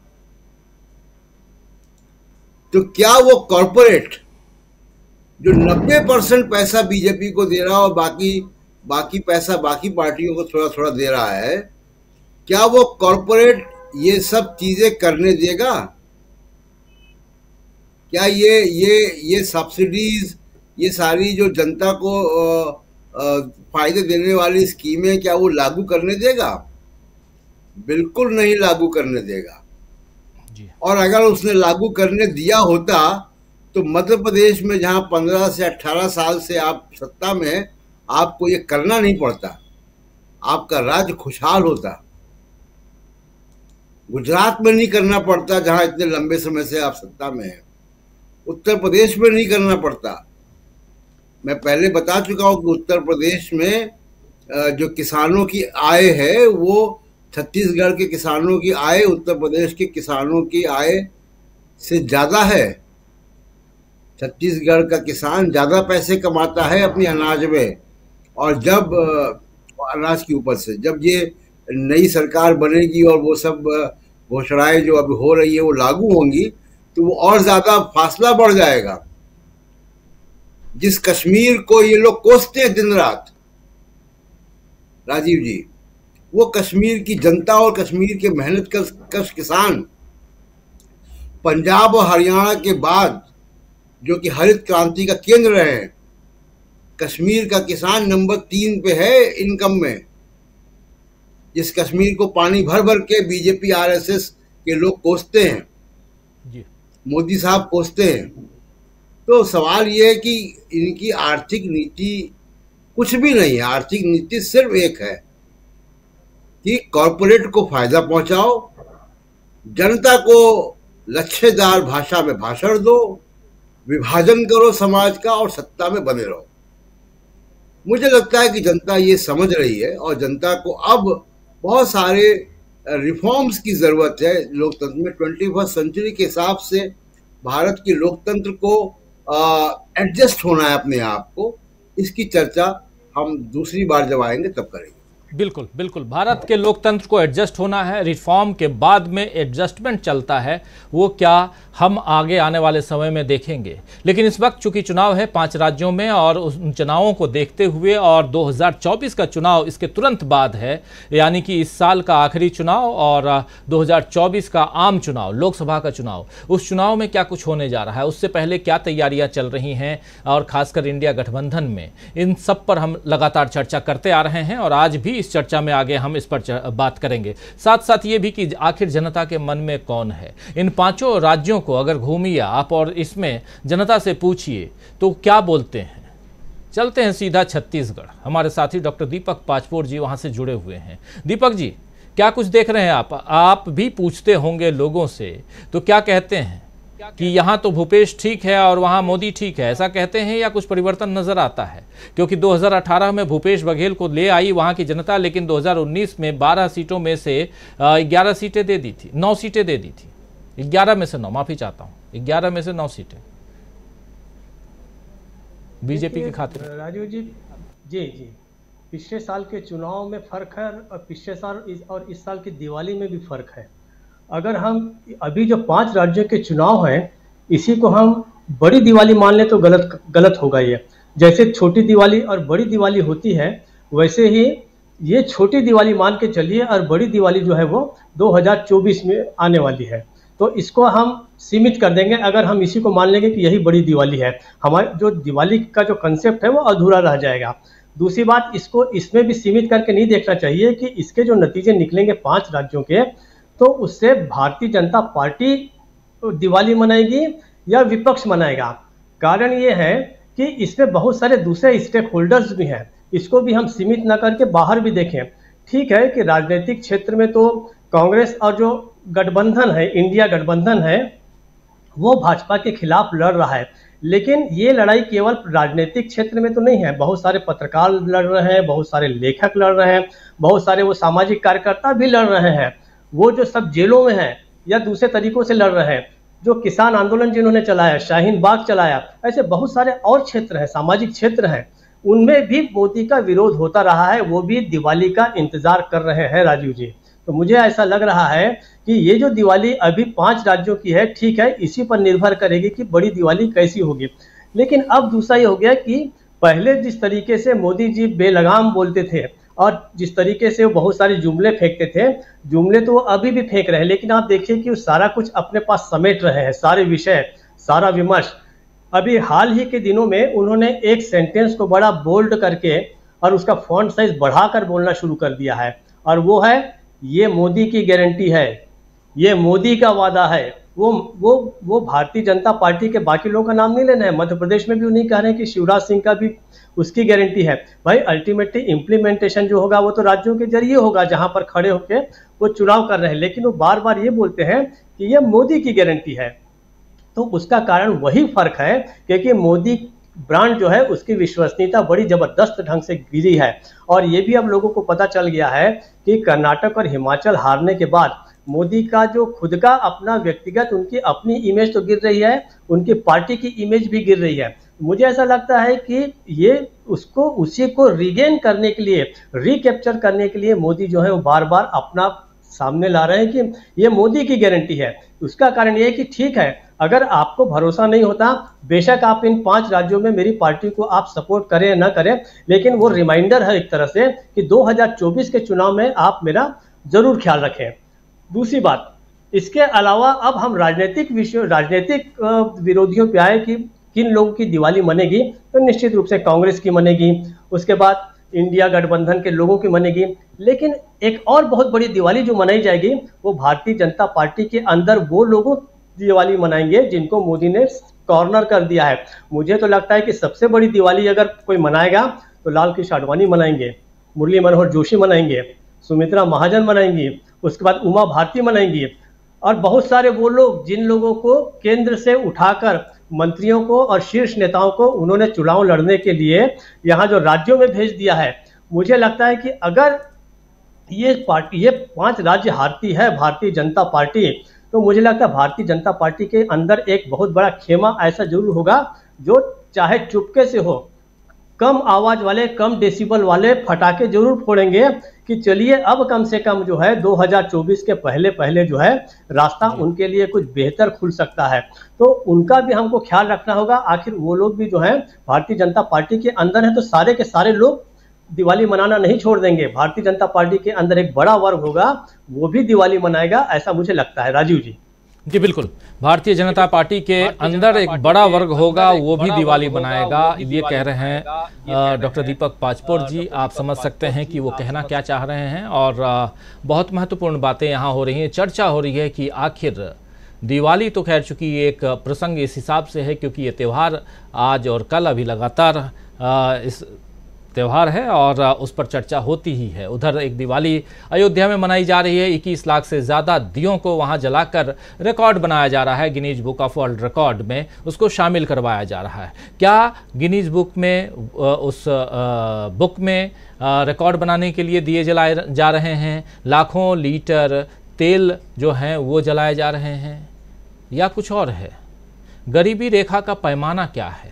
Speaker 8: तो क्या वो कॉरपोरेट जो 90% पैसा बीजेपी को दे रहा है और बाकी पैसा बाकी पार्टियों को थोड़ा थोड़ा दे रहा है, क्या वो कॉरपोरेट ये सब चीजें करने देगा? क्या ये सब्सिडीज, ये सारी जो जनता को फायदे देने वाली स्कीमें, क्या वो लागू करने देगा? बिल्कुल नहीं लागू करने देगा
Speaker 1: जी।
Speaker 8: और अगर उसने लागू करने दिया होता तो मध्य प्रदेश में जहां 15 से 18 साल से आप सत्ता में हैं, आपको ये करना नहीं पड़ता, आपका राज्य खुशहाल होता। गुजरात में नहीं करना पड़ता जहां इतने लंबे समय से आप सत्ता में हैं, उत्तर प्रदेश में नहीं करना पड़ता। मैं पहले बता चुका हूं कि उत्तर प्रदेश में जो किसानों की आय है वो छत्तीसगढ़ के किसानों की आय उत्तर प्रदेश के किसानों की आय से ज्यादा है। छत्तीसगढ़ का किसान ज्यादा पैसे कमाता है अपनी अनाज में, और जब अनाज की उपज से जब ये नई सरकार बनेगी और वो सब घोषणाएं जो अभी हो रही है वो लागू होंगी, तो वो और ज्यादा फासला बढ़ जाएगा। जिस कश्मीर को ये लोग कोसते हैं दिन रात राजीव जी, वो कश्मीर की जनता और कश्मीर के मेहनत कश किसान पंजाब और हरियाणा के बाद, जो कि हरित क्रांति का केंद्र रहे, कश्मीर का किसान नंबर 3 पे है इनकम में। जिस कश्मीर को पानी भर भर के बीजेपी आरएसएस के लोग कोसते हैं
Speaker 1: जी,
Speaker 8: मोदी साहब कोसते हैं। तो सवाल ये है कि इनकी आर्थिक नीति कुछ भी नहीं है। आर्थिक नीति सिर्फ एक है कि कॉरपोरेट को फायदा पहुंचाओ, जनता को लच्छेदार भाषा में भाषण दो, विभाजन करो समाज का और सत्ता में बने रहो। मुझे लगता है कि जनता ये समझ रही है और जनता को अब बहुत सारे रिफॉर्म्स की जरूरत है लोकतंत्र में। 21st सेंचुरी के हिसाब से भारत की लोकतंत्र को एडजस्ट होना है अपने आप को। इसकी चर्चा हम दूसरी बार जब आएंगे तब करेंगे।
Speaker 1: बिल्कुल बिल्कुल, भारत के लोकतंत्र को एडजस्ट होना है, रिफॉर्म के बाद में एडजस्टमेंट चलता है, वो क्या हम आगे आने वाले समय में देखेंगे। लेकिन इस वक्त चूंकि चुनाव है 5 राज्यों में और उन चुनावों को देखते हुए और 2024 का चुनाव इसके तुरंत बाद है, यानी कि इस साल का आखिरी चुनाव और 2024 का आम चुनाव, लोकसभा का चुनाव, उस चुनाव में क्या कुछ होने जा रहा है, उससे पहले क्या तैयारियां चल रही हैं और खासकर इंडिया गठबंधन में, इन सब पर हम लगातार चर्चा करते आ रहे हैं और आज भी इस चर्चा में आगे हम इस पर बात करेंगे। साथ साथ ये भी कि आखिर जनता के मन में कौन है। इन 5 राज्यों को अगर घूमिए आप और इसमें जनता से पूछिए तो क्या बोलते हैं। चलते हैं सीधा छत्तीसगढ़, हमारे साथी डॉक्टर दीपक पाचपोर जी वहां से जुड़े हुए हैं। दीपक जी, क्या कुछ देख रहे हैं आप भी पूछते होंगे लोगों से, तो क्या कहते हैं कि यहाँ तो भूपेश ठीक है और वहाँ मोदी ठीक है, ऐसा कहते हैं या कुछ परिवर्तन नजर आता है? क्योंकि 2018 में भूपेश बघेल को ले आई वहाँ की जनता, लेकिन 2019 में 12 सीटों में से 11 सीटें दे दी थी, 9 सीटें दे दी थी, 11 में से 9, माफी चाहता हूँ, 11 में से 9 सीटें बीजेपी के खातिर।
Speaker 9: राजीव जी जी पिछले साल के चुनाव में फर्क है और पिछले साल और इस साल की दिवाली में भी फर्क है। अगर हम अभी जो 5 राज्यों के चुनाव हैं इसी को हम बड़ी दिवाली मान लें तो गलत होगा। ये जैसे छोटी दिवाली और बड़ी दिवाली होती है वैसे ही ये छोटी दिवाली मान के चलिए और बड़ी दिवाली जो है वो 2024 में आने वाली है, तो इसको हम सीमित कर देंगे अगर हम इसी को मान लेंगे कि यही बड़ी दिवाली है। हमारे जो दिवाली का जो कंसेप्ट है वो अधूरा रह जाएगा। दूसरी बात, इसको इसमें भी सीमित करके नहीं देखना चाहिए कि इसके जो नतीजे निकलेंगे 5 राज्यों के, तो उससे भारतीय जनता पार्टी दिवाली मनाएगी या विपक्ष मनाएगा। कारण ये है कि इसमें बहुत सारे दूसरे स्टेक होल्डर्स भी हैं, इसको भी हम सीमित न करके बाहर भी देखें। ठीक है कि राजनीतिक क्षेत्र में तो कांग्रेस और जो गठबंधन है, इंडिया गठबंधन है, वो भाजपा के खिलाफ लड़ रहा है, लेकिन ये लड़ाई केवल राजनीतिक क्षेत्र में तो नहीं है। बहुत सारे पत्रकार लड़ रहे हैं, बहुत सारे लेखक लड़ रहे हैं, बहुत सारे वो सामाजिक कार्यकर्ता भी लड़ रहे हैं, वो जो सब जेलों में हैं या दूसरे तरीकों से लड़ रहे हैं, जो किसान आंदोलन जिन्होंने चलाया, शाहीन बाग चलाया, ऐसे बहुत सारे और क्षेत्र हैं, सामाजिक क्षेत्र हैं, उनमें भी मोदी का विरोध होता रहा है, वो भी दिवाली का इंतजार कर रहे हैं। राजीव जी, तो मुझे ऐसा लग रहा है कि ये जो दिवाली अभी 5 राज्यों की है, ठीक है, इसी पर निर्भर करेगी कि बड़ी दिवाली कैसी होगी। लेकिन अब दूसरा ये हो गया कि पहले जिस तरीके से मोदी जी बेलगाम बोलते थे और जिस तरीके से वो बहुत सारे जुमले फेंकते थे, जुमले तो वो अभी भी फेंक रहे हैं, लेकिन आप देखिए कि वो सारा कुछ अपने पास समेट रहे हैं, सारे विषय, सारा विमर्श। अभी हाल ही के दिनों में उन्होंने एक सेंटेंस को बड़ा बोल्ड करके और उसका फॉन्ट साइज बढ़ाकर बोलना शुरू कर दिया है, और वो है ये मोदी की गारंटी है, ये मोदी का वादा है। वो भारतीय जनता पार्टी के बाकी लोगों का नाम नहीं लेना है। मध्य प्रदेश में भी उन्हीं कह रहे हैं कि शिवराज सिंह का भी उसकी गारंटी है। भाई अल्टीमेटली इम्प्लीमेंटेशन जो होगा वो तो राज्यों के जरिए होगा, जहां पर खड़े होकर वो चुनाव कर रहे हैं, लेकिन वो बार बार ये बोलते हैं कि ये मोदी की गारंटी है। तो उसका कारण वही फर्क है क्योंकि मोदी ब्रांड जो है उसकी विश्वसनीयता बड़ी जबरदस्त ढंग से गिरी है। और ये भी अब लोगों को पता चल गया है कि कर्नाटक और हिमाचल हारने के बाद मोदी का जो खुद का अपना व्यक्तिगत उनकी अपनी इमेज तो गिर रही है, उनकी पार्टी की इमेज भी गिर रही है। मुझे ऐसा लगता है कि ये उसको उसी को रिगेन करने के लिए, रिकैप्चर करने के लिए मोदी जो है वो बार बार अपना सामने ला रहे हैं कि ये मोदी की गारंटी है। उसका कारण ये है कि ठीक है, अगर आपको भरोसा नहीं होता, बेशक आप इन 5 राज्यों में मेरी पार्टी को आप सपोर्ट करें या ना करें, लेकिन वो रिमाइंडर है एक तरह से कि 2024 के चुनाव में आप मेरा जरूर ख्याल रखें। दूसरी बात, इसके अलावा अब हम राजनीतिक विरोधियों पे आए कि किन लोगों की दिवाली मनेगी, तो निश्चित रूप से कांग्रेस की मनेगी, उसके बाद इंडिया गठबंधन के लोगों की मनेगी। लेकिन एक और बहुत बड़ी दिवाली जो मनाई जाएगी वो भारतीय जनता पार्टी के अंदर वो लोगों दिवाली मनाएंगे जिनको मोदी ने कॉर्नर कर दिया है। मुझे तो लगता है कि सबसे बड़ी दिवाली अगर कोई मनाएगा तो लाल कृष्ण आडवाणी मनाएंगे, मुरली मनोहर जोशी मनाएंगे, सुमित्रा महाजन मनाएंगी, उसके बाद उमा भारती मनाएंगी, और बहुत सारे वो लोग जिन लोगों को केंद्र से उठाकर मंत्रियों को और शीर्ष नेताओं को उन्होंने चुनाव लड़ने के लिए यहाँ जो राज्यों में भेज दिया है। मुझे लगता है कि अगर ये 5 राज्य हारती है भारतीय जनता पार्टी, तो मुझे लगता है भारतीय जनता पार्टी के अंदर एक बहुत बड़ा खेमा ऐसा जरूर होगा जो चाहे चुपके से हो, कम आवाज वाले, कम डेसिबल वाले फटाके जरूर फोड़ेंगे कि चलिए अब कम से कम जो है 2024 के पहले पहले जो है रास्ता उनके लिए कुछ बेहतर खुल सकता है। तो उनका भी हमको ख्याल रखना होगा। आखिर वो लोग भी जो है भारतीय जनता पार्टी के अंदर है, तो सारे के सारे लोग दिवाली मनाना नहीं छोड़ देंगे। भारतीय जनता पार्टी के अंदर एक बड़ा वर्ग होगा, वो भी दिवाली मनाएगा, ऐसा मुझे लगता है। राजीव जी।
Speaker 1: जी बिल्कुल, भारतीय जनता पार्टी के अंदर एक बड़ा वर्ग होगा, वो भी दिवाली मनाएगा, ये कह रहे हैं डॉक्टर दीपक पाचपोर जी। आप समझ सकते हैं कि वो कहना क्या चाह रहे हैं। और बहुत महत्वपूर्ण बातें यहाँ हो रही हैं। चर्चा हो रही है कि आखिर दिवाली तो खैर चूंकि एक प्रसंग इस हिसाब से है क्योंकि ये त्यौहार आज और कल अभी लगातार इस त्यौहार है और उस पर चर्चा होती ही है। उधर एक दिवाली अयोध्या में मनाई जा रही है। 21 लाख से ज़्यादा दियों को वहां जलाकर रिकॉर्ड बनाया जा रहा है। Guinness book of world record में उसको शामिल करवाया जा रहा है। क्या गिनीज बुक में उस बुक में रिकॉर्ड बनाने के लिए दिए जलाए जा रहे हैं? लाखों लीटर तेल जो हैं वो जलाए जा रहे हैं या कुछ और है? गरीबी रेखा का पैमाना क्या है,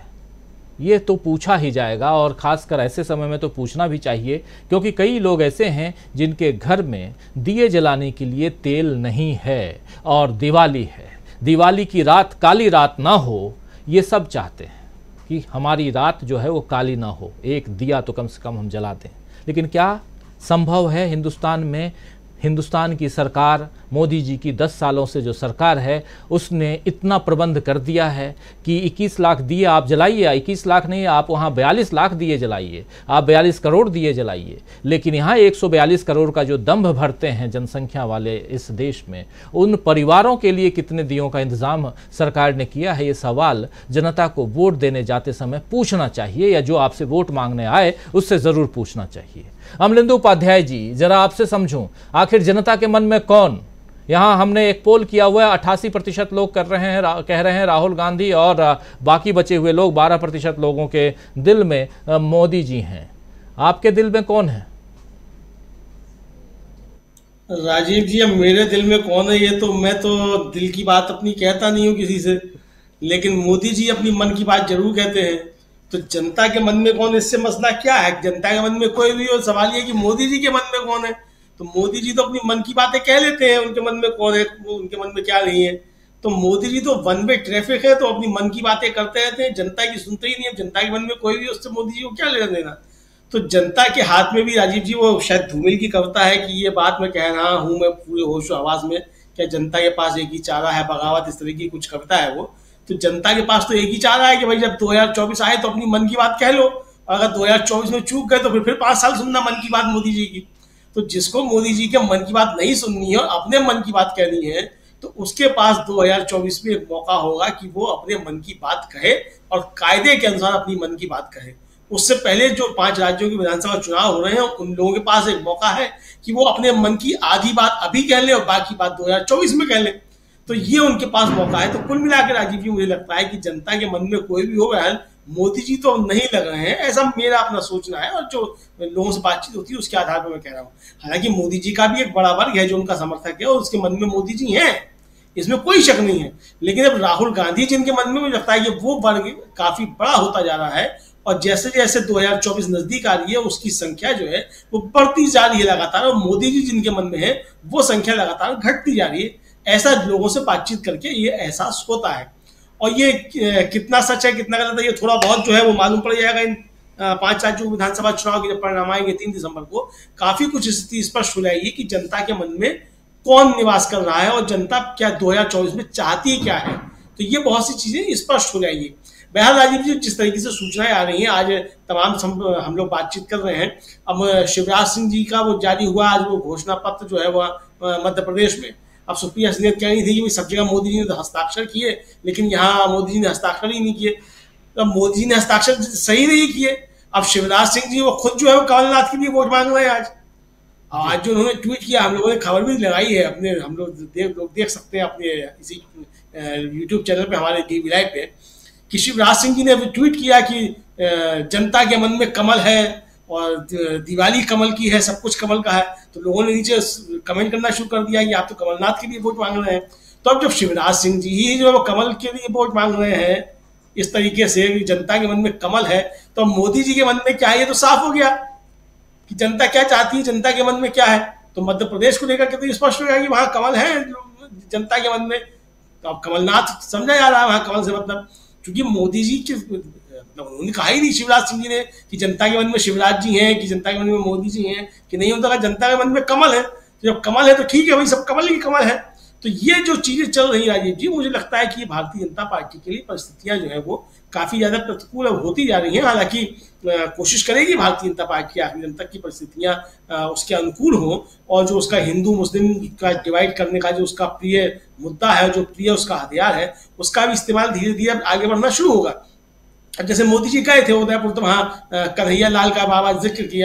Speaker 1: ये तो पूछा ही जाएगा। और ख़ासकर ऐसे समय में तो पूछना भी चाहिए क्योंकि कई लोग ऐसे हैं जिनके घर में दिए जलाने के लिए तेल नहीं है और दिवाली है। दिवाली की रात काली रात ना हो, ये सब चाहते हैं कि हमारी रात जो है वो काली ना हो, एक दिया तो कम से कम हम जला दें। लेकिन क्या संभव है हिंदुस्तान में? हिंदुस्तान की सरकार, मोदी जी की 10 सालों से जो सरकार है, उसने इतना प्रबंध कर दिया है कि 21 लाख दिए आप जलाइए। 21 लाख नहीं, आप वहाँ 42 लाख दिए जलाइए, आप 42 करोड़ दिए जलाइए। लेकिन यहाँ 142 करोड़ का जो दंभ भरते हैं जनसंख्या वाले इस देश में, उन परिवारों के लिए कितने दियों का इंतजाम सरकार ने किया है, ये सवाल जनता को वोट देने जाते समय पूछना चाहिए, या जो आपसे वोट मांगने आए उससे ज़रूर पूछना चाहिए। अमलेंदु उपाध्याय जी, जरा आपसे समझूं, आखिर जनता के मन में कौन? यहाँ हमने एक पोल किया हुआ है, 88% लोग कह रहे हैं राहुल गांधी, और बाकी बचे हुए लोग 12% लोगों के दिल में मोदी जी हैं। आपके दिल में कौन है?
Speaker 10: राजीव जी, अब मेरे दिल में कौन है ये तो मैं तो दिल की बात अपनी कहता नहीं हूँ किसी से, लेकिन मोदी जी अपनी मन की बात जरूर कहते हैं। तो जनता के मन में कौन, इससे मसला क्या है? जनता के मन में कोई भी हो, सवाल ये कि मोदी जी के मन में कौन है। तो मोदी जी तो अपनी मन की बातें कह लेते हैं, उनके मन में कौन है, उनके मन में क्या नहीं है। तो मोदी जी तो वन वे ट्रैफिक है, तो अपनी मन की बातें करते रहते हैं, जनता की सुनते ही नहीं है। जनता के मन में कोई भी, उससे मोदी जी को क्या लेना देना। तो जनता के हाथ में भी राजीव जी, वो शायद धूमिल की कविता है कि ये बात मैं कह रहा हूँ मैं पूरे होशो आवाज में, क्या जनता के पास एक ही चारा है बगावत, इस तरह की कुछ कविता है वो। तो जनता के पास तो एक ही चारा है कि भाई जब 2024 आए तो अपनी मन की बात कह लो, अगर 2024 में चूक गए तो फिर 5 साल सुनना मन की बात मोदी जी की। तो जिसको मोदी जी के मन की बात नहीं सुननी है और अपने मन की बात कहनी है, तो उसके पास 2024 में एक मौका होगा कि वो अपने मन की बात कहे और कायदे के अनुसार अपनी मन की बात कहे। उससे पहले जो 5 राज्यों के विधानसभा चुनाव हो रहे हैं, उन लोगों के पास एक मौका है कि वो अपने मन की आधी बात अभी कह ले और बाकी बात 2024 में कह ले। तो ये उनके पास मौका है। तो कुल मिलाकर राजीव जी, मुझे लगता है कि जनता के मन में कोई भी हो, मोदी जी तो नहीं लग रहे हैं, ऐसा मेरा अपना सोचना है। और जो लोगों से बातचीत होती है उसके आधार पर मैं कह रहा हूँ। हालांकि मोदी जी का भी एक बड़ा वर्ग है जो उनका समर्थक है और उसके मन में मोदी जी हैं, इसमें कोई शक नहीं है। लेकिन अब राहुल गांधी जिनके मन में, मुझे लगता है कि वो वर्ग काफी बड़ा होता जा रहा है और जैसे जैसे 2024 नजदीक आ रही है उसकी संख्या जो है वो बढ़ती जा रही है लगातार, और मोदी जी जिनके मन में है वो संख्या लगातार घटती जा रही है। ऐसा लोगों से बातचीत करके ये एहसास होता है। और ये कितना सच है कितना गलत है, ये थोड़ा बहुत जो है वो मालूम पड़ जाएगा इन 5 राज्यों विधानसभा चुनाव के जब परिणाम आएंगे 3 दिसंबर को। काफी कुछ स्थिति स्पष्ट हो जाएगी कि जनता के मन में कौन निवास कर रहा है और जनता क्या 2024 में चाहती क्या है। तो ये बहुत सी चीजें स्पष्ट हो जाएंगी। बहरहाल राजीव जी, जिस तरीके से सूचनाएं आ रही हैं, आज तमाम हम लोग बातचीत कर रहे हैं। अब शिवराज सिंह जी का वो जारी हुआ आज वो घोषणा पत्र जो है वह मध्य प्रदेश में। अब सुप्रिया सिंह कह रही थी कि सब जगह मोदी जी ने हस्ताक्षर किए, लेकिन यहाँ मोदी जी ने हस्ताक्षर ही नहीं किए। तो मोदी जी ने हस्ताक्षर सही नहीं किए। अब शिवराज सिंह जी वो खुद जो है वो कमलनाथ के लिए वोट मांग रहे हैं। आज जो उन्होंने ट्वीट किया, हम लोगों ने खबर भी लगाई है अपने, हम लोग देख सकते हैं अपने इसी यूट्यूब चैनल पे हमारे टीवी लाइव पे, कि शिवराज सिंह जी ने ट्वीट किया कि जनता के मन में कमल है और दिवाली कमल की है, सब कुछ कमल का है। तो लोगों ने नीचे कमेंट करना शुरू कर दिया कि आप तो कमलनाथ के लिए वोट मांग रहे हैं। तो अब जब शिवराज सिंह जी ही जो है वो कमल के लिए वोट मांग रहे हैं इस तरीके से, जनता के मन में कमल है, तो मोदी जी के मन में क्या है, ये तो साफ हो गया कि जनता क्या चाहती है, जनता के मन में क्या है। तो मध्य प्रदेश को लेकर के तो स्पष्ट हो गया कि वहां कमल है जनता के मन में। तो अब कमलनाथ समझा जा रहा है वहां कमल से मतलब, क्योंकि मोदी जी के उन्होंने कहा ही नहीं शिवराज सिंह जी ने कि जनता के मन में शिवराज जी हैं, कि जनता के मन में मोदी जी हैं, कि नहीं होता जनता के मन में कमल है। तो जब कमल है तो ठीक है भाई, सब कमल ही कमल है। तो ये जो चीजें चल रही राजीव जी, मुझे लगता है कि ये भारतीय जनता पार्टी के लिए परिस्थितियां जो है वो काफी ज्यादा प्रतिकूल होती जा रही हैं। हालांकि कोशिश करेगी भारतीय जनता पार्टी आखिरी दिन तक की परिस्थितियां उसके अनुकूल हो, और जो उसका हिंदू मुस्लिम का डिवाइड करने का जो उसका प्रिय मुद्दा है, जो प्रिय उसका हथियार है, उसका भी इस्तेमाल धीरे धीरे आगे बढ़ना शुरू होगा। अब जैसे मोदी जी गए थे उदयपुर, तो वहाँ कन्हैया लाल का बाबा जिक्र किया।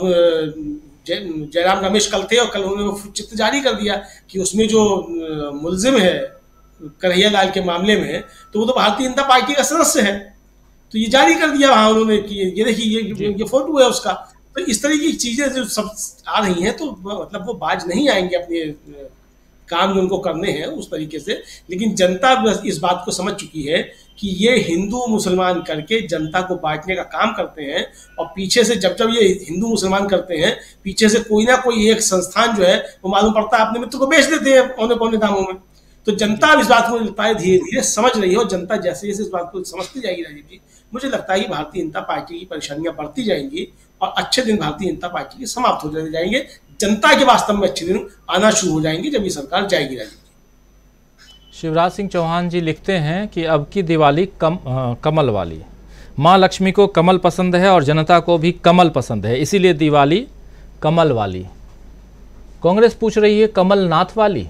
Speaker 10: अब जयराम रमेश कल थे और कल उन्होंने चित्र जारी कर दिया कि उसमें जो मुलजिम है कन्हैया लाल के मामले में, तो वो तो भारतीय जनता पार्टी का सदस्य है। तो ये जारी कर दिया वहां उन्होंने कि ये देखिए ये फोटो है उसका। तो इस तरह की चीजें जो सब आ रही हैं, तो मतलब वो बाज नहीं आएंगे अपने काम जो उनको करने हैं उस तरीके से। लेकिन जनता इस बात को समझ चुकी है कि ये हिंदू मुसलमान करके जनता को बांटने का काम करते हैं, और पीछे से जब जब ये हिंदू मुसलमान करते हैं, पीछे से कोई ना कोई एक संस्थान जो है वो मालूम पड़ता है अपने मित्र को बेच देते हैं औने पौने दामों में। तो जनता इस बात को लगता है धीरे धीरे समझ रही है, और जनता जैसे जैसे इस बात को समझती जाएगी राजीव जी, मुझे लगता है कि भारतीय जनता पार्टी की परेशानियां बढ़ती जाएंगी और अच्छे दिन भारतीय जनता पार्टी के समाप्त हो जाएंगे। जनता के वास्तव में अच्छे दिन आना शुरू हो जाएंगे जब ये सरकार जाएगी राजीव जी।
Speaker 1: शिवराज सिंह चौहान जी लिखते हैं कि अब की दिवाली कमल वाली, माँ लक्ष्मी को कमल पसंद है और जनता को भी कमल पसंद है, इसीलिए दिवाली कमल वाली। कांग्रेस पूछ रही है कमलनाथ वाली।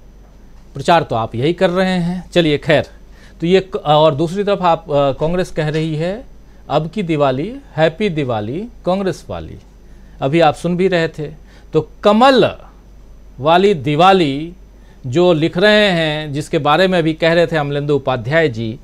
Speaker 1: प्रचार तो आप यही कर रहे हैं, चलिए खैर। तो ये, और दूसरी तरफ आप कांग्रेस कह रही है अब की दिवाली हैप्पी दिवाली कांग्रेस वाली। अभी आप सुन भी रहे थे। तो कमल वाली दिवाली जो लिख रहे हैं, जिसके बारे में अभी कह रहे थे अमलेंदु उपाध्याय जी,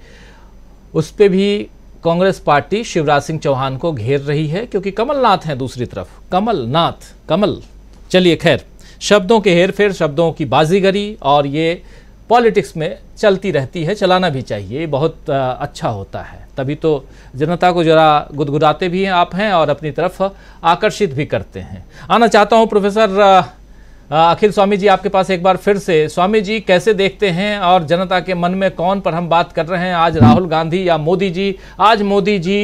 Speaker 1: उस पर भी कांग्रेस पार्टी शिवराज सिंह चौहान को घेर रही है, क्योंकि कमलनाथ हैं दूसरी तरफ। कमलनाथ, कमल। चलिए खैर, शब्दों के हेरफेर, शब्दों की बाजीगरी, और ये पॉलिटिक्स में चलती रहती है, चलाना भी चाहिए, बहुत अच्छा होता है। तभी तो जनता को जरा गुदगुदाते भी हैं आप हैं और अपनी तरफ आकर्षित भी करते हैं। आना चाहता हूं प्रोफेसर अखिल स्वामी जी आपके पास एक बार फिर से। स्वामी जी कैसे देखते हैं, और जनता के मन में कौन पर हम बात कर रहे हैं, आज राहुल गांधी या मोदी जी? आज मोदी जी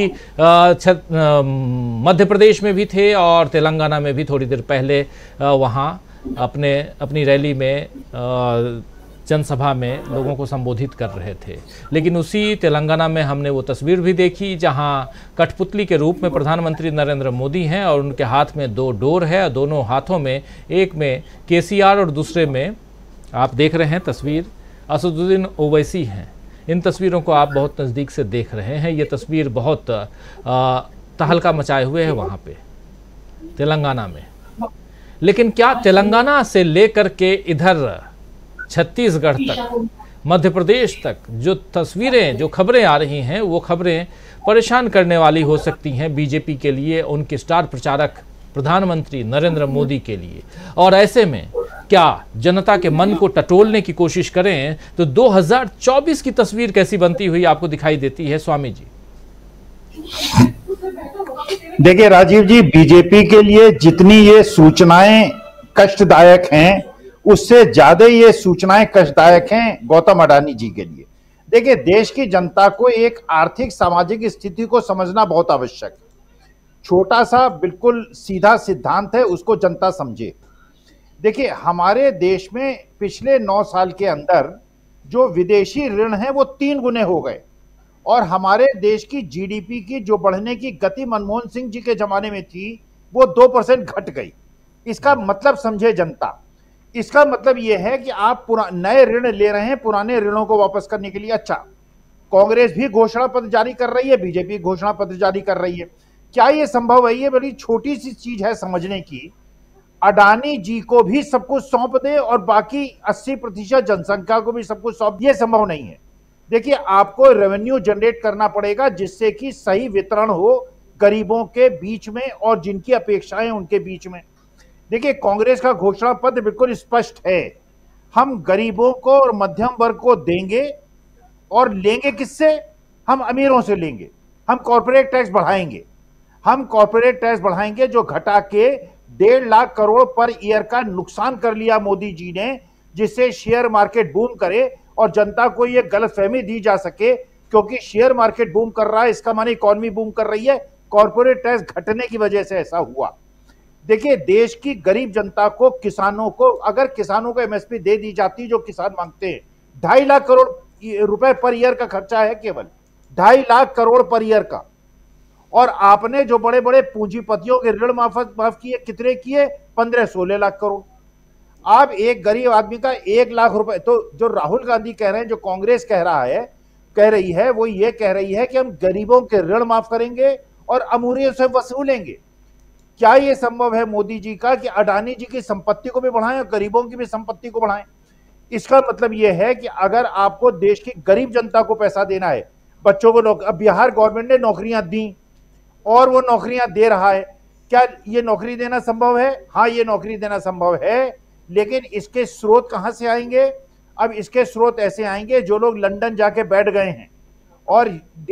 Speaker 1: मध्य प्रदेश में भी थे और तेलंगाना में भी थोड़ी देर पहले वहाँ अपनी रैली में जनसभा में लोगों को संबोधित कर रहे थे। लेकिन उसी तेलंगाना में हमने वो तस्वीर भी देखी जहां कठपुतली के रूप में प्रधानमंत्री नरेंद्र मोदी हैं और उनके हाथ में 2 डोर है, दोनों हाथों में, एक में केसीआर और दूसरे में आप देख रहे हैं तस्वीर असदुद्दीन ओवैसी हैं। इन तस्वीरों को आप बहुत नज़दीक से देख रहे हैं। ये तस्वीर बहुत तहलका मचाए हुए है वहाँ पे तेलंगाना में। लेकिन क्या तेलंगाना से लेकर के इधर छत्तीसगढ़ तक, मध्य प्रदेश तक जो तस्वीरें, जो खबरें आ रही हैं, वो खबरें परेशान करने वाली हो सकती हैं बीजेपी के लिए, उनके स्टार प्रचारक प्रधानमंत्री नरेंद्र मोदी के लिए? और ऐसे में क्या जनता के मन को टटोलने की कोशिश करें तो 2024 की तस्वीर कैसी बनती हुई आपको दिखाई देती है स्वामी जी?
Speaker 5: देखिए राजीव जी, बीजेपी के लिए जितनी ये सूचनाएं कष्टदायक हैं, उससे ज्यादा ये सूचनाएं कष्टदायक हैं गौतम अडानी जी के लिए। देखिए, देश की जनता को एक आर्थिक सामाजिक स्थिति को समझना बहुत आवश्यक है। छोटा सा बिल्कुल सीधा सिद्धांत है, उसको जनता समझे। देखिए, हमारे देश में पिछले 9 साल के अंदर जो विदेशी ऋण है वो 3 गुने हो गए, और हमारे देश की जीडीपी की जो बढ़ने की गति मनमोहन सिंह जी के जमाने में थी वो 2% घट गई। इसका मतलब समझे जनता। इसका मतलब यह है कि आप नए ऋण ले रहे हैं पुराने ऋणों को वापस करने के लिए। अच्छा, कांग्रेस भी घोषणा पत्र जारी कर रही है, बीजेपी घोषणा पत्र जारी कर रही है। क्या यह संभव है? ये बड़ी छोटी सी चीज है समझने की। अडानी जी को भी सब कुछ सौंप दे और बाकी 80% जनसंख्या को भी सब कुछ सौंप, ये संभव नहीं है। देखिए, आपको रेवेन्यू जनरेट करना पड़ेगा जिससे कि सही वितरण हो गरीबों के बीच में और जिनकी अपेक्षाएं उनके बीच में। देखिए, कांग्रेस का घोषणा पत्र बिल्कुल स्पष्ट है। हम गरीबों को और मध्यम वर्ग को देंगे, और लेंगे किससे? हम अमीरों से लेंगे। हम कॉर्पोरेट टैक्स बढ़ाएंगे, हम कॉर्पोरेट टैक्स बढ़ाएंगे, जो घटा के 1.5 लाख करोड़ पर ईयर का नुकसान कर लिया मोदी जी ने, जिससे शेयर मार्केट बूम करे और जनता को यह गलतफहमी दी जा सके क्योंकि शेयर मार्केट बूम कर रहा है इसका माने इकॉनमी बूम कर रही है। कॉर्पोरेट टैक्स घटने की वजह से ऐसा हुआ। देखिए, देश की गरीब जनता को, किसानों को, अगर किसानों को एमएसपी दे दी जाती जो किसान मांगते हैं, 2.5 लाख करोड़ रुपए पर ईयर का खर्चा है, केवल 2.5 लाख करोड़ पर ईयर का। और आपने जो बड़े बड़े पूंजीपतियों के ऋण माफ किए, कितने किए? 15-16 लाख करोड़। आप एक गरीब आदमी का 1 लाख रुपए, तो जो राहुल गांधी कह रहे हैं, जो कांग्रेस कह रही है, वो ये कह रही है कि हम गरीबों के ऋण माफ करेंगे और अमीरों से वसूलेंगे। क्या ये संभव है मोदी जी का कि अडानी जी की संपत्ति को भी बढ़ाएं और गरीबों की भी संपत्ति को बढ़ाएं? इसका मतलब यह है कि अगर आपको देश की गरीब जनता को पैसा देना है, बच्चों को अब बिहार गवर्नमेंट ने नौकरियां दी और वो नौकरियां दे रहा है, क्या ये नौकरी देना संभव है? हाँ, ये नौकरी देना संभव है, लेकिन इसके स्रोत कहां से आएंगे? अब इसके स्रोत ऐसे आएंगे जो लोग लंदन जाके बैठ गए हैं और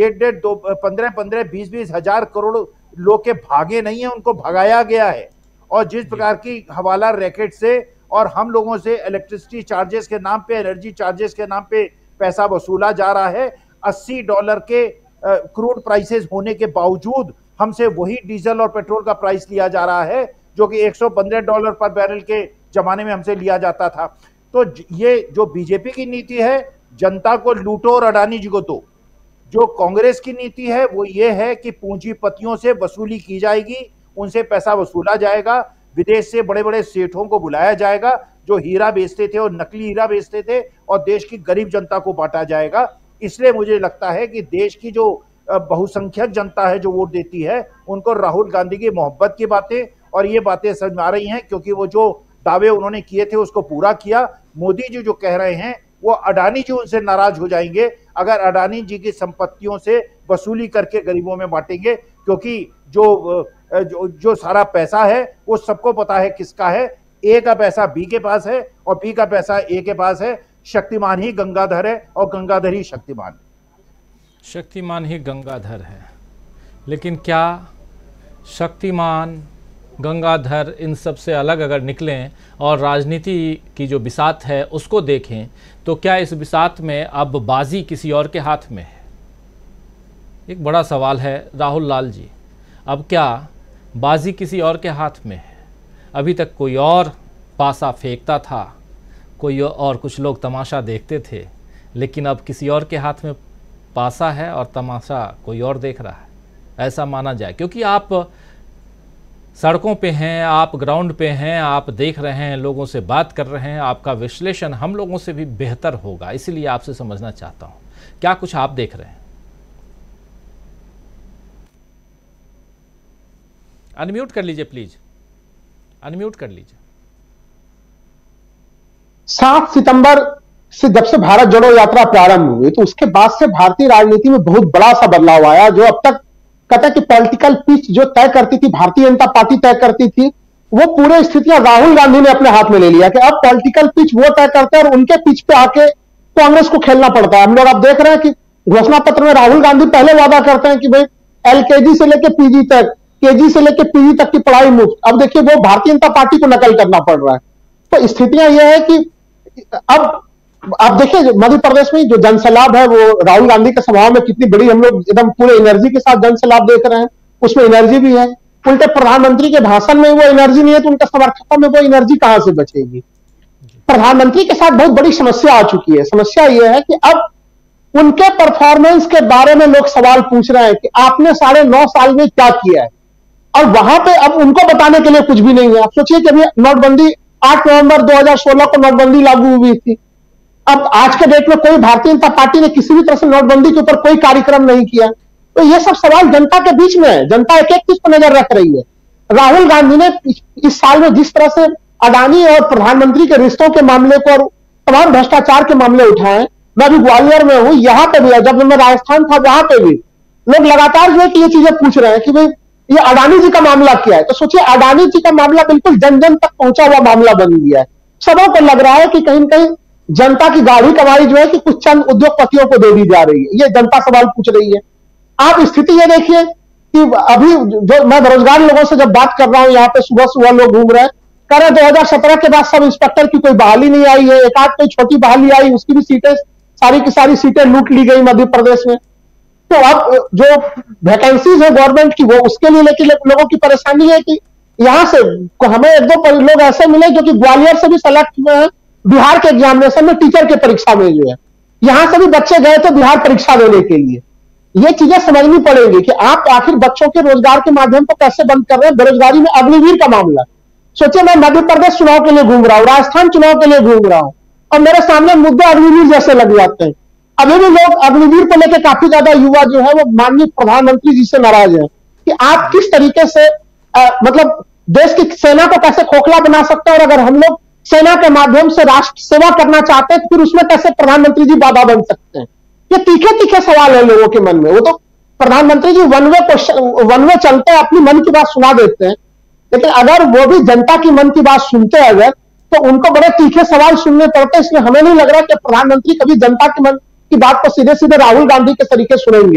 Speaker 5: 15-20 हजार करोड़ लोग के भागे नहीं है, उनको भगाया गया है। और जिस प्रकार की हवाला रैकेट से और हम लोगों से इलेक्ट्रिसिटी चार्जेस के नाम पे, एनर्जी चार्जेस के नाम पे पैसा वसूला जा रहा है, $80 के क्रूड प्राइसेस होने के बावजूद हमसे वही डीजल और पेट्रोल का प्राइस लिया जा रहा है जो कि $115 पर बैरल के जमाने में हमसे लिया जाता था। तो ये जो बीजेपी की नीति है, जनता को लूटो और अडानी जी को दो। जो कांग्रेस की नीति है वो ये है कि पूंजीपतियों से वसूली की जाएगी, उनसे पैसा वसूला जाएगा, विदेश से बड़े बड़े सेठों को बुलाया जाएगा जो हीरा बेचते थे और नकली हीरा बेचते थे, और देश की गरीब जनता को बांटा जाएगा। इसलिए मुझे लगता है कि देश की जो बहुसंख्यक जनता है जो वोट देती है, उनको राहुल गांधी की मोहब्बत की बातें और ये बातें समझ में आ रही हैं, क्योंकि वो जो दावे उन्होंने किए थे उसको पूरा किया। मोदी जी जो कह रहे हैं वो अडानी जी उनसे नाराज हो जाएंगे अगर अडानी जी की संपत्तियों से वसूली करके गरीबों में बांटेंगे, क्योंकि जो सारा पैसा है वो सबको पता है किसका है। ए का पैसा बी के पास है और बी का पैसा ए के पास है। शक्तिमान ही गंगाधर है और गंगाधर ही शक्तिमान है।
Speaker 1: शक्तिमान ही गंगाधर है, लेकिन क्या शक्तिमान गंगाधर इन सब से अलग अगर निकलें और राजनीति की जो बिसात है उसको देखें, तो क्या इस बिसात में अब बाजी किसी और के हाथ में है? एक बड़ा सवाल है राहुल लाल जी। अब क्या बाजी किसी और के हाथ में है? अभी तक कोई और पासा फेंकता था, कोई और, कुछ लोग तमाशा देखते थे, लेकिन अब किसी और के हाथ में पासा है और तमाशा कोई और देख रहा है, ऐसा माना जाए। क्योंकि आप सड़कों पे हैं, आप ग्राउंड पे हैं, आप देख रहे हैं, लोगों से बात कर रहे हैं, आपका विश्लेषण हम लोगों से भी बेहतर होगा, इसीलिए आपसे समझना चाहता हूं क्या कुछ आप देख रहे हैं। अनम्यूट कर लीजिए प्लीज, अनम्यूट कर लीजिए।
Speaker 6: 7 सितंबर से जब से भारत जोड़ो यात्रा प्रारंभ हुई तो उसके बाद से भारतीय राजनीति में बहुत बड़ा सा बदलाव आया। जो अब तक कहता है कि पॉलिटिकल पिच जो तय करती थी भारतीय जनता पार्टी तय करती थी, वो पूरे स्थितियां राहुल गांधी ने अपने हाथ में ले लिया कि अब पॉलिटिकल पिच वो तय करते हैं और उनके पिच पे आके कांग्रेस को खेलना पड़ता है। हम लोग अब देख रहे हैं कि घोषणा पत्र में राहुल गांधी पहले वादा करते हैं कि भाई एलकेजी से लेकर पीजी तक, केजी से लेकर पीजी तक की पढ़ाई मुफ्त। अब देखिए वो भारतीय जनता पार्टी को नकल करना पड़ रहा है। तो स्थितियां यह है कि अब आप देखिए मध्य प्रदेश में जो जनसलाब है वो राहुल गांधी के स्वभाव में कितनी बड़ी, हम लोग एकदम पूरे एनर्जी के साथ जनसलाब देख रहे हैं, उसमें एनर्जी भी है। उल्टे प्रधानमंत्री के भाषण में वो एनर्जी नहीं है तो उनके समर्थकों में वो एनर्जी कहां से बचेगी। प्रधानमंत्री के साथ बहुत बड़ी समस्या आ चुकी है। समस्या यह है कि अब उनके परफॉर्मेंस के बारे में लोग सवाल पूछ रहे हैं कि आपने 9.5 साल में क्या किया है, और वहां पे अब उनको बताने के लिए कुछ भी नहीं है। आप सोचिए कि अभी नोटबंदी 8 नवंबर 2016 को नोटबंदी लागू हुई थी। अब आज के डेट में कोई भारतीय जनता पार्टी ने किसी भी तरह से नोटबंदी के ऊपर कोई कार्यक्रम नहीं किया। तो ये सब सवाल जनता के बीच में है, जनता एक एक चीज पर नजर रख रही है। राहुल गांधी ने इस साल में जिस तरह से अडानी और प्रधानमंत्री के रिश्तों के मामले को और तमाम भ्रष्टाचार के मामले उठाए, मैं अभी ग्वालियर में हूं, यहां पे भी, जब मैं राजस्थान था वहां पे भी लोग लगातार जो है कि ये चीजें पूछ रहे हैं कि भाई ये अडानी जी का मामला क्या है। तो सोचिए अडानी जी का मामला बिल्कुल जन जन तक पहुंचा हुआ मामला बन गया है। सबों को लग रहा है कि कहीं न कहीं जनता की गाढ़ी कमाई जो है कि कुछ चंद उद्योगपतियों को दे दी जा रही है। ये जनता सवाल पूछ रही है। आप स्थिति ये देखिए कि अभी जो मैं बेरोजगार लोगों से जब बात कर रहा हूं, यहाँ पे सुबह सुबह लोग घूम रहे हैं, कह रहे 2017 के बाद सब इंस्पेक्टर की कोई बहाली नहीं आई है, एक आध कोई छोटी बहाली आई, उसकी भी सीटें सारी की सारी सीटें लूट ली गई मध्य प्रदेश में। तो अब जो वैकेंसीज है गवर्नमेंट की, वो उसके लिए लेकिन लोगों की परेशानी है कि यहाँ से हमें एक दो लोग ऐसे मिले जो कि ग्वालियर से भी सेलेक्ट हुए हैं बिहार के एग्जामिनेशन में, टीचर के परीक्षा में जो है, यहां से भी बच्चे गए थे बिहार परीक्षा देने के लिए। ये चीजें समझनी पड़ेंगी कि आप आखिर बच्चों के रोजगार के माध्यम को कैसे बंद कर रहे हैं। बेरोजगारी में अग्निवीर का मामला, सोचिए मैं मध्य प्रदेश चुनाव के लिए घूम रहा हूं, राजस्थान चुनाव के लिए घूम रहा हूं, और मेरे सामने मुद्दे अग्निवीर जैसे लग जाते हैं। अभी भी लोग अग्निवीर को लेकर काफी ज्यादा युवा जो है वो माननीय प्रधानमंत्री जी से नाराज है कि आप किस तरीके से मतलब देश की सेना को कैसे खोखला बना सकते हैं, और अगर हम लोग सेना के माध्यम से राष्ट्र सेवा करना चाहते हैं तो फिर उसमें कैसे प्रधानमंत्री जी बाधा बन सकते हैं। ये तीखे तीखे सवाल है लोगों के मन में। वो तो प्रधानमंत्री जी वन वे चलते हैं, अपनी मन की बात सुना देते हैं, लेकिन अगर वो भी जनता की मन की बात सुनते हैं अगर, तो उनको बड़े तीखे सवाल सुनने पड़ते। इसलिए हमें नहीं लग रहा कि प्रधानमंत्री कभी जनता के मन की बात को सीधे सीधे राहुल गांधी के तरीके सुनेंगे।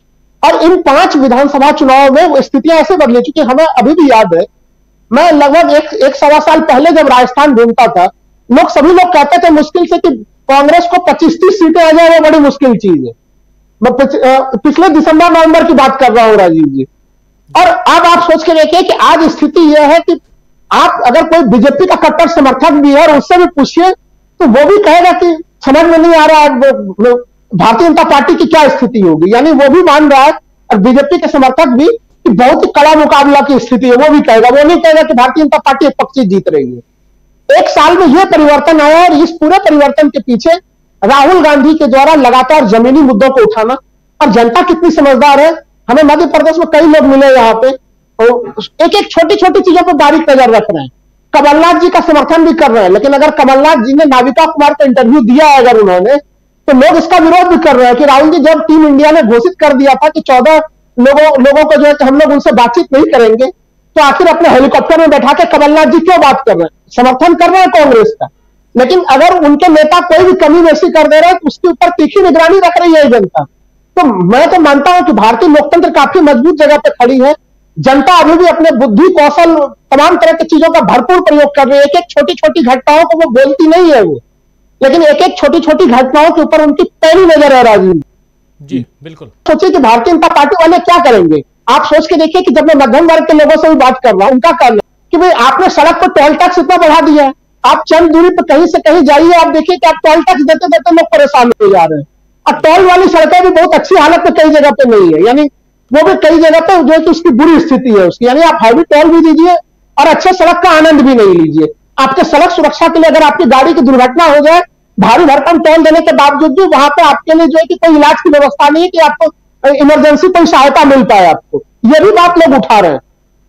Speaker 6: और इन 5 विधानसभा चुनाव में स्थितियां ऐसे बदली चुकी, हमें अभी भी याद है, मैं लगभग एक सवा साल पहले जब राजस्थान घूमता था, सभी लोग कहते थे मुश्किल से कि कांग्रेस को 25-30 सीटें आ जाए वो बड़ी मुश्किल चीज है। मैं पिछले दिसंबर नवंबर की बात कर रहा हूं राजीव जी। और अब आप सोच के देखिए कि आज स्थिति यह है कि आप अगर कोई बीजेपी का कट्टर समर्थक भी है और उससे भी पूछिए तो वो भी कहेगा कि समझ में नहीं आ रहा है भारतीय जनता पार्टी की क्या स्थिति होगी। यानी वो भी मान रहा है, और बीजेपी के समर्थक भी, कि बहुत ही कड़ा मुकाबला की स्थिति है। वो भी कहेगा, वो नहीं कहेगा कि भारतीय जनता पार्टी एक पक्षी जीत रही है। एक साल में यह परिवर्तन आया, और इस पूरे परिवर्तन के पीछे राहुल गांधी के द्वारा लगातार जमीनी मुद्दों को उठाना। और जनता कितनी समझदार है, हमें मध्य प्रदेश में कई लोग मिले यहाँ पे, और एक एक छोटी छोटी चीजों पर बारीक नजर रख रहे हैं। कमलनाथ जी का समर्थन भी कर रहे हैं, लेकिन अगर कमलनाथ जी ने नाविका कुमार को इंटरव्यू दिया है अगर उन्होंने, तो लोग इसका विरोध भी कर रहे हैं कि राहुल जी जब टीम इंडिया ने घोषित कर दिया था कि 14 लोगों को जो है कि हम लोग उनसे बातचीत नहीं करेंगे, तो आखिर अपने हेलीकॉप्टर में बैठा के कमलनाथ जी क्यों बात कर रहे हैं, समर्थन कर रहे हैं कांग्रेस का। लेकिन अगर उनके नेता कोई भी कमी वैसी कर दे रहे हैं तो उसके ऊपर तीखी निगरानी रख रही है जनता। तो मैं तो मानता हूं कि भारतीय लोकतंत्र काफी मजबूत जगह पे खड़ी है। जनता अभी भी अपने बुद्धि कौशल तमाम तरह की चीजों का भरपूर प्रयोग कर रही है। एक एक छोटी छोटी घटनाओं को वो बोलती नहीं है वो, लेकिन एक एक छोटी छोटी घटनाओं के ऊपर उनकी पैनी नजर है राजीव
Speaker 1: जी। बिल्कुल
Speaker 6: सोचिए कि भारतीय जनता पार्टी वाले क्या करेंगे। आप सोच के देखिए कि जब मैं मध्यम वर्ग के लोगों से भी बात कर रहा हूं, उनका कहना कि भाई आपने सड़क पर टोल टैक्स इतना बढ़ा दिया है, आप चंद दूरी पर कहीं से कहीं जाइए, आप देखिए कि आप टोल टैक्स देते देते लोग परेशान हो जा रहे हैं। और टोल वाली सड़कें भी बहुत अच्छी हालत में कई जगह पे नहीं है, यानी वो भी कई जगह पे जो है कि उसकी बुरी स्थिति है उसकी। यानी आप हैवी टोल भी दीजिए और अच्छे सड़क का आनंद भी नहीं लीजिए। आपके सड़क सुरक्षा के लिए अगर आपकी गाड़ी की दुर्घटना हो जाए, भारी भरकम टोल देने के बावजूद भी वहां पे आपके लिए जो है कि कोई इलाज की व्यवस्था नहीं है कि आपको इमरजेंसी कोई सहायता मिल पाए आपको, ये भी बात लोग उठा रहे हैं।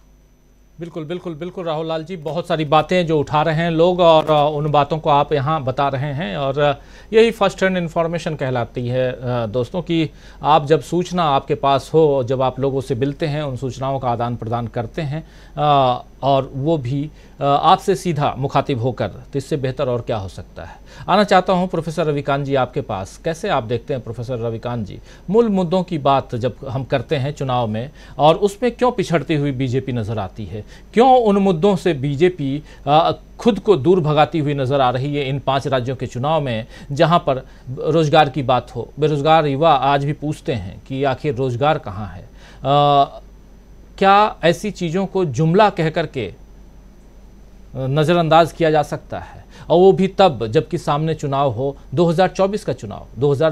Speaker 1: बिल्कुल बिल्कुल बिल्कुल राहुल लाल जी, बहुत सारी बातें जो उठा रहे हैं लोग, और उन बातों को आप यहाँ बता रहे हैं, और यही फर्स्ट हैंड इन्फॉर्मेशन कहलाती है दोस्तों, कि आप जब सूचना आपके पास हो, जब आप लोगों से मिलते हैं, उन सूचनाओं का आदान प्रदान करते हैं, और वो भी आपसे सीधा मुखातिब होकर, तो इससे बेहतर और क्या हो सकता है। आना चाहता हूं प्रोफेसर रविकांत जी आपके पास। कैसे आप देखते हैं प्रोफेसर रविकांत जी, मूल मुद्दों की बात जब हम करते हैं चुनाव में, और उसमें क्यों पिछड़ती हुई बीजेपी नज़र आती है, क्यों उन मुद्दों से बीजेपी खुद को दूर भगाती हुई नज़र आ रही है इन 5 राज्यों के चुनाव में, जहां पर रोजगार की बात हो। बेरोजगार युवा आज भी पूछते हैं कि आखिर रोजगार कहाँ है। क्या ऐसी चीज़ों को जुमला कह करके नज़रअंदाज किया जा सकता है, और वो भी तब जबकि सामने चुनाव हो, 2024 का चुनाव,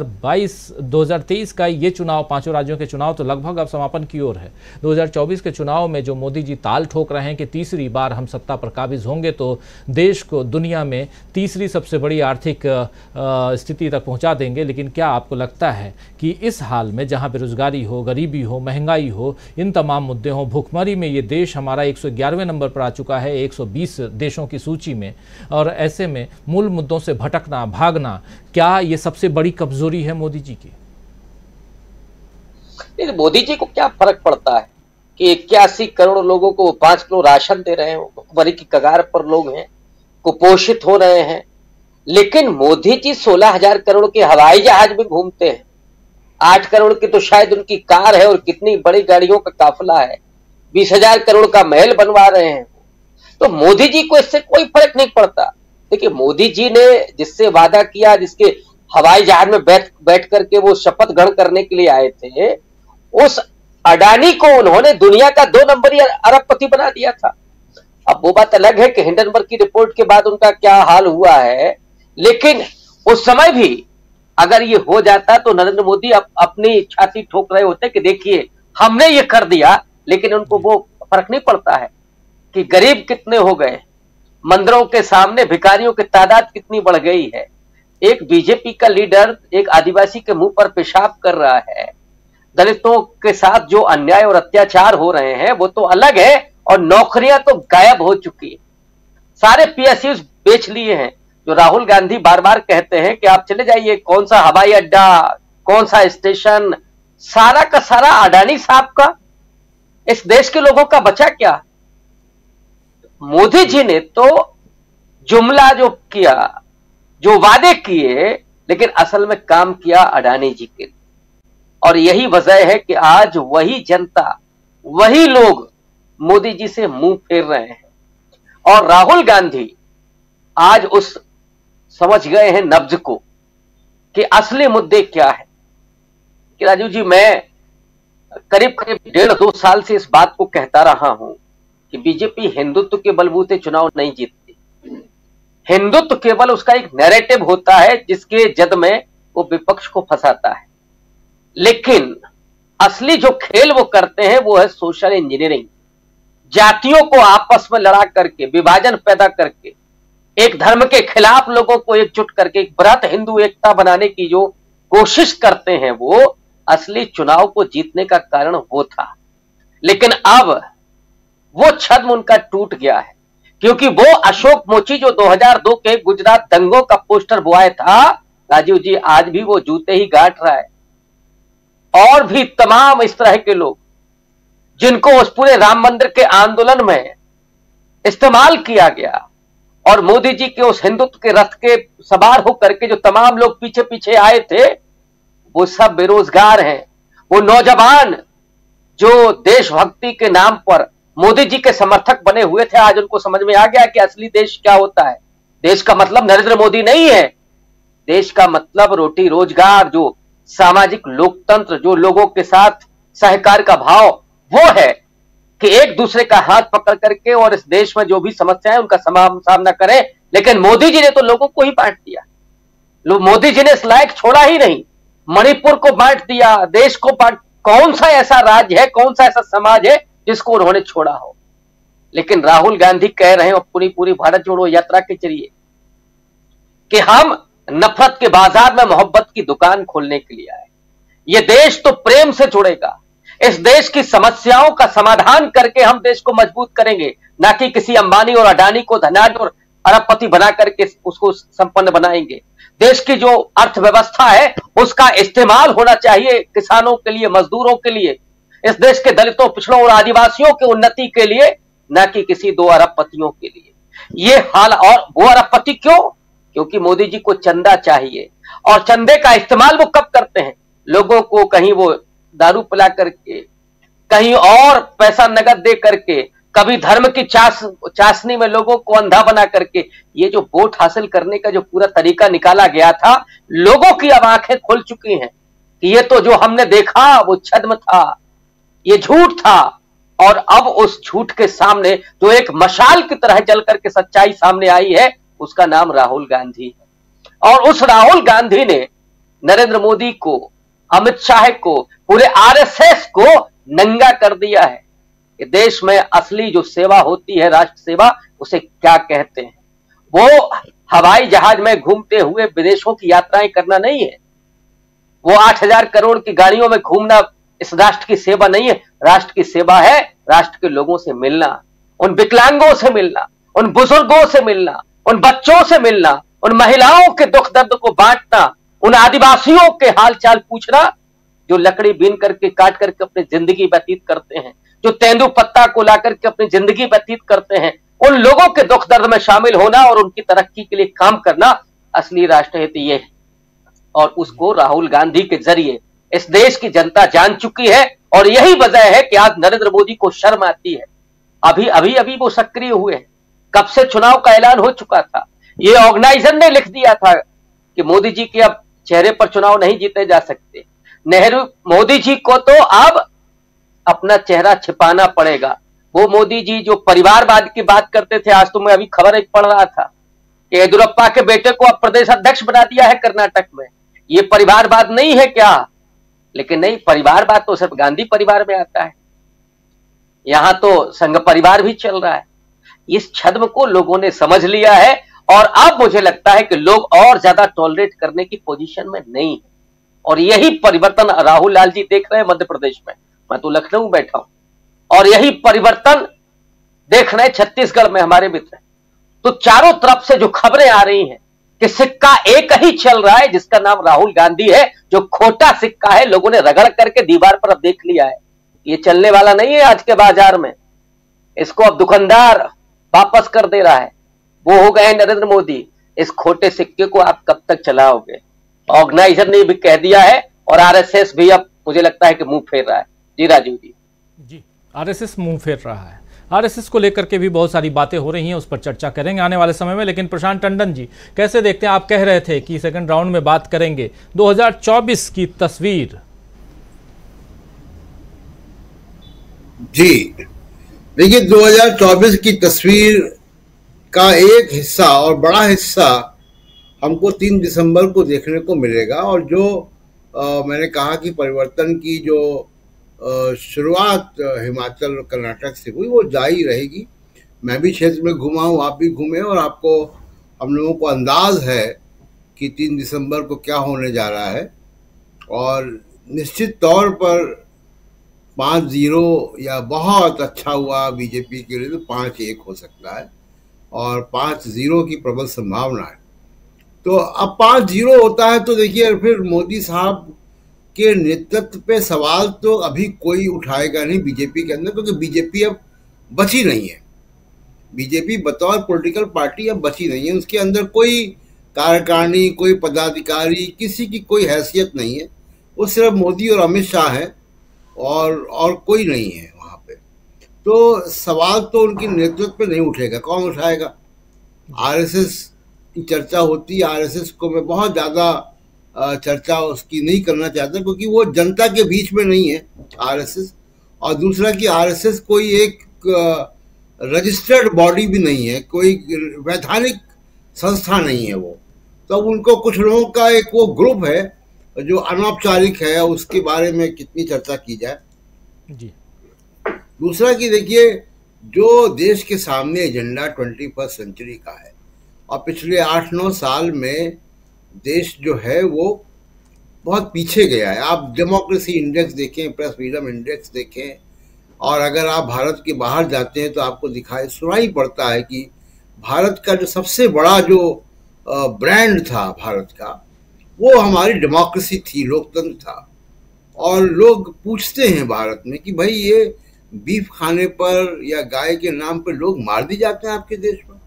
Speaker 1: 2023 का ये चुनाव, 5 राज्यों के चुनाव तो लगभग अब समापन की ओर है। 2024 के चुनाव में जो मोदी जी ताल ठोक रहे हैं कि तीसरी बार हम सत्ता पर काबिज होंगे तो देश को दुनिया में तीसरी सबसे बड़ी आर्थिक स्थिति तक पहुंचा देंगे, लेकिन क्या आपको लगता है कि इस हाल में जहां बेरोजगारी हो, गरीबी हो, महंगाई हो, इन तमाम मुद्दे हों, भुखमरी में ये देश हमारा 111वें नंबर पर आ चुका है 120 देशों की सूची में, और ऐसे में मूल मुद्दों से भटकना, भागना, क्या ये सबसे बड़ी कमजोरी है मोदी जी की?
Speaker 7: मोदी जी को क्या फर्क पड़ता है कि 81 करोड़ लोगों को 5 किलो राशन दे रहे हैं, भुखमरी की कगार पर लोग हैं, कुपोषित हो रहे हैं। लेकिन मोदी जी 16,000 करोड़ के हवाई जहाज में घूमते हैं, 8 करोड़ की तो शायद उनकी कार है और कितनी बड़ी गाड़ियों का काफिला है, 20,000 करोड़ का महल बनवा रहे हैं। तो मोदी जी को इससे कोई फर्क नहीं पड़ता। देखिए, मोदी जी ने जिससे वादा किया, जिसके हवाई जहाज में बैठ करके वो शपथ ग्रहण करने के लिए आए थे, उस अडानी को उन्होंने दुनिया का 2 नंबरी अरबपति बना दिया था। अब वो बात अलग है कि हिंडनबर्ग की रिपोर्ट के बाद उनका क्या हाल हुआ है, लेकिन उस समय भी अगर ये हो जाता तो नरेंद्र मोदी अपनी छाती ठोक रहे होते कि देखिए हमने ये कर दिया, लेकिन उनको वो फर्क नहीं पड़ता है कि गरीब कितने हो गए, मंदिरों के सामने भिखारियों की तादाद कितनी बढ़ गई है। एक बीजेपी का लीडर एक आदिवासी के मुंह पर पेशाब कर रहा है, दलितों के साथ जो अन्याय और अत्याचार हो रहे हैं वो तो अलग है, और नौकरियां तो गायब हो चुकी है, सारे पीएसयूज बेच लिए हैं। जो राहुल गांधी बार बार कहते हैं कि आप चले जाइए, कौन सा हवाई अड्डा, कौन सा स्टेशन, सारा का सारा अडानी साहब का। इस देश के लोगों का बचा क्या? मोदी जी ने तो जुमला जो किया, जो वादे किए, लेकिन असल में काम किया अडानी जी के लिए। और यही वजह है कि आज वही जनता, वही लोग मोदी जी से मुंह फेर रहे हैं। और राहुल गांधी आज उस समझ गए हैं नब्ज को कि असली मुद्दे क्या है। कि राजीव जी, मैं करीब 1.5-2 साल से इस बात को कहता रहा हूं कि बीजेपी हिंदुत्व के बलबूते चुनाव नहीं जीतती। हिंदुत्व केवल उसका एक नैरेटिव होता है जिसके जद में वो विपक्ष को फंसाता है, लेकिन असली जो खेल वो करते हैं वो है सोशल इंजीनियरिंग। जातियों को आपस में लड़ा करके, विभाजन पैदा करके, एक धर्म के खिलाफ लोगों को एकजुट करके एक बृहत हिंदू एकता बनाने की जो कोशिश करते हैं, वो असली चुनाव को जीतने का कारण वो था। लेकिन अब वो छद्म उनका टूट गया है, क्योंकि वो अशोक मोची जो 2002 के गुजरात दंगों का पोस्टर बॉय था, राजीव जी आज भी वो जूते ही गांठ रहा है। और भी तमाम इस तरह के लोग जिनको उस पूरे राम मंदिर के आंदोलन में इस्तेमाल किया गया, और मोदी जी के उस हिंदुत्व के रथ के सवार होकर के जो तमाम लोग पीछे पीछे आए थे, वो सब बेरोजगार हैं। वो नौजवान जो देशभक्ति के नाम पर मोदी जी के समर्थक बने हुए थे, आज उनको समझ में आ गया कि असली देश क्या होता है। देश का मतलब नरेंद्र मोदी नहीं है, देश का मतलब रोटी रोजगार, जो सामाजिक लोकतंत्र, जो लोगों के साथ सहकार का भाव, वो है कि एक दूसरे का हाथ पकड़ करके और इस देश में जो भी समस्या है उनका सामना करें। लेकिन मोदी जी ने तो लोगों को ही बांट दिया। मोदी जी ने इस लायक छोड़ा ही नहीं, मणिपुर को बांट दिया, देश को बांट। कौन सा ऐसा राज्य है, कौन सा ऐसा समाज है जिसको उन्होंने छोड़ा हो? लेकिन राहुल गांधी कह रहे हैं पूरी भारत जोड़ो यात्रा के जरिए कि हम नफरत के बाजार में मोहब्बत की दुकान खोलने के लिए आए। ये देश तो प्रेम से जुड़ेगा, इस देश की समस्याओं का समाधान करके हम देश को मजबूत करेंगे, ना कि किसी अंबानी और अडानी को धनाढ्य और अरबपति बना करके उसको संपन्न बनाएंगे। देश की जो अर्थव्यवस्था है उसका इस्तेमाल होना चाहिए किसानों के लिए, मजदूरों के लिए, इस देश के दलितों, पिछड़ों और आदिवासियों की उन्नति के लिए, ना कि किसी 2 अरबपतियों के लिए। ये हाल। और वो अरबपति क्यों? क्योंकि मोदी जी को चंदा चाहिए, और चंदे का इस्तेमाल वो कब करते हैं? लोगों को कहीं वो दारू पिला करके, कहीं और पैसा नगद दे करके, कभी धर्म की चाशनी में लोगों को अंधा बना करके। ये जो वोट हासिल करने का जो पूरा तरीका निकाला गया था, लोगों की अब आंखें खुल चुकी हैं कि ये तो जो हमने देखा वो छद्म था, ये झूठ था। और अब उस झूठ के सामने जो एक मशाल की तरह जल करके सच्चाई सामने आई है, उसका नाम राहुल गांधी है। और उस राहुल गांधी ने नरेंद्र मोदी को, अमित शाह को, पूरे आरएसएस को नंगा कर दिया है कि देश में असली जो सेवा होती है, राष्ट्र सेवा, उसे क्या कहते हैं। वो हवाई जहाज में घूमते हुए विदेशों की यात्राएं करना नहीं है, वो 8,000 करोड़ की गाड़ियों में घूमना इस राष्ट्र की सेवा नहीं है। राष्ट्र की सेवा है राष्ट्र के लोगों से मिलना, उन विकलांगों से मिलना, उन बुजुर्गों से मिलना, उन बच्चों से मिलना, उन महिलाओं के दुख दर्द को बांटना, उन आदिवासियों के हालचाल पूछना जो लकड़ी बीन करके, काट करके अपनी जिंदगी व्यतीत करते हैं, जो तेंदू पत्ता को ला करके अपनी जिंदगी व्यतीत करते हैं। उन लोगों के दुख दर्द में शामिल होना और उनकी तरक्की के लिए काम करना असली राष्ट्रहित ये है। और उसको राहुल गांधी के जरिए इस देश की जनता जान चुकी है और यही वजह है कि आज नरेंद्र मोदी को शर्म आती है। अभी वो सक्रिय हुए हैं, कब से चुनाव का ऐलान हो चुका था। ये ऑर्गेनाइजर ने लिख दिया था कि मोदी जी के अब चेहरे पर चुनाव नहीं जीते जा सकते। मोदी जी को तो अब अपना चेहरा छिपाना पड़ेगा। वो मोदी जी जो परिवारवाद की बात करते थे, आज तो मैं अभी खबर एक पढ़ रहा था कि येदियुरप्पा के बेटे को अब प्रदेश अध्यक्ष बना दिया है कर्नाटक में। ये परिवारवाद नहीं है क्या? लेकिन नहीं, परिवारवाद तो सिर्फ गांधी परिवार में आता है, यहां तो संघ परिवार भी चल रहा है। इस छद्म को लोगों ने समझ लिया है और अब मुझे लगता है कि लोग और ज्यादा टॉलरेट करने की पोजीशन में नहीं है। और यही परिवर्तन राहुल लाल जी देख रहे हैं मध्य प्रदेश में। मैं तो लखनऊ बैठा हूं और यही परिवर्तन देख रहे हैं छत्तीसगढ़ में हमारे मित्र। तो चारों तरफ से जो खबरें आ रही हैं कि सिक्का एक ही चल रहा है जिसका नाम राहुल गांधी है, जो खोटा सिक्का है लोगों ने रगड़ करके दीवार पर अब देख लिया है, ये चलने वाला नहीं है आज के बाजार में। इसको अब दुकानदार वापस कर दे रहा है, वो हो गए नरेंद्र मोदी। इस खोटे सिक्के को आप कब तक चलाओगे? ऑर्गेनाइजर ने भी कह दिया है और आरएसएस भी अब मुझे लगता है कि मुंह फेर रहा है। जी राजीव जी,
Speaker 1: आरएसएस मुंह फेर रहा है। आरएसएस को लेकर के भी बहुत सारी बातें हो रही हैं, उस पर चर्चा करेंगे आने वाले समय में। लेकिन प्रशांत टंडन जी कैसे देखते हैं, आप कह रहे थे कि सेकंड राउंड में बात करेंगे 2024 की तस्वीर।
Speaker 8: जी देखिए, 2024 की तस्वीर का एक हिस्सा और बड़ा हिस्सा हमको 3 दिसंबर को देखने को मिलेगा। और जो मैंने कहा कि परिवर्तन की जो शुरुआत हिमाचल और कर्नाटक से हुई वो जारी रहेगी। मैं भी क्षेत्र में घुमा हूँ, आप भी घूमे, और आपको हम लोगों को अंदाज है कि 3 दिसंबर को क्या होने जा रहा है। और निश्चित तौर पर 5-0 या बहुत अच्छा हुआ बीजेपी के लिए तो 5-1 हो सकता है और 5-0 की प्रबल संभावना है। तो अब 5-0 होता है तो देखिए फिर मोदी साहब के नेतृत्व पे सवाल तो अभी कोई उठाएगा नहीं बीजेपी के अंदर, क्योंकि बीजेपी अब बची नहीं है। बीजेपी बतौर पॉलिटिकल पार्टी अब बची नहीं है, उसके अंदर कोई कार्यकारिणी, कोई पदाधिकारी, किसी की कोई हैसियत नहीं है। वो सिर्फ मोदी और अमित शाह है और कोई नहीं है वहाँ पे। तो सवाल तो उनके नेतृत्व पे नहीं उठेगा। कौन उठाएगा? आरएसएस की चर्चा होती है। आरएसएस को मैं बहुत ज़्यादा चर्चा उसकी नहीं करना चाहता, क्योंकि वो जनता के बीच में नहीं है आरएसएस। और दूसरा कि आरएसएस कोई एक रजिस्टर्ड बॉडी भी नहीं है, कोई वैधानिक संस्था नहीं है वो। तो उनको कुछ लोगों का एक वो ग्रुप है जो अनौपचारिक है, उसके बारे में कितनी चर्चा की जाए।
Speaker 1: जी।
Speaker 8: दूसरा कि देखिए, जो देश के सामने एजेंडा 21st सेंचुरी का है और पिछले 8-9 साल में देश जो है वो बहुत पीछे गया है। आप डेमोक्रेसी इंडेक्स देखें, प्रेस फ्रीडम इंडेक्स देखें, और अगर आप भारत के बाहर जाते हैं तो आपको सुनाई पड़ता है कि भारत का जो सबसे बड़ा जो ब्रांड था भारत का, वो हमारी डेमोक्रेसी थी, लोकतंत्र था। और लोग पूछते हैं भारत में कि भाई ये बीफ खाने पर या गाय के नाम पर लोग मार दिए जाते हैं आपके देश में।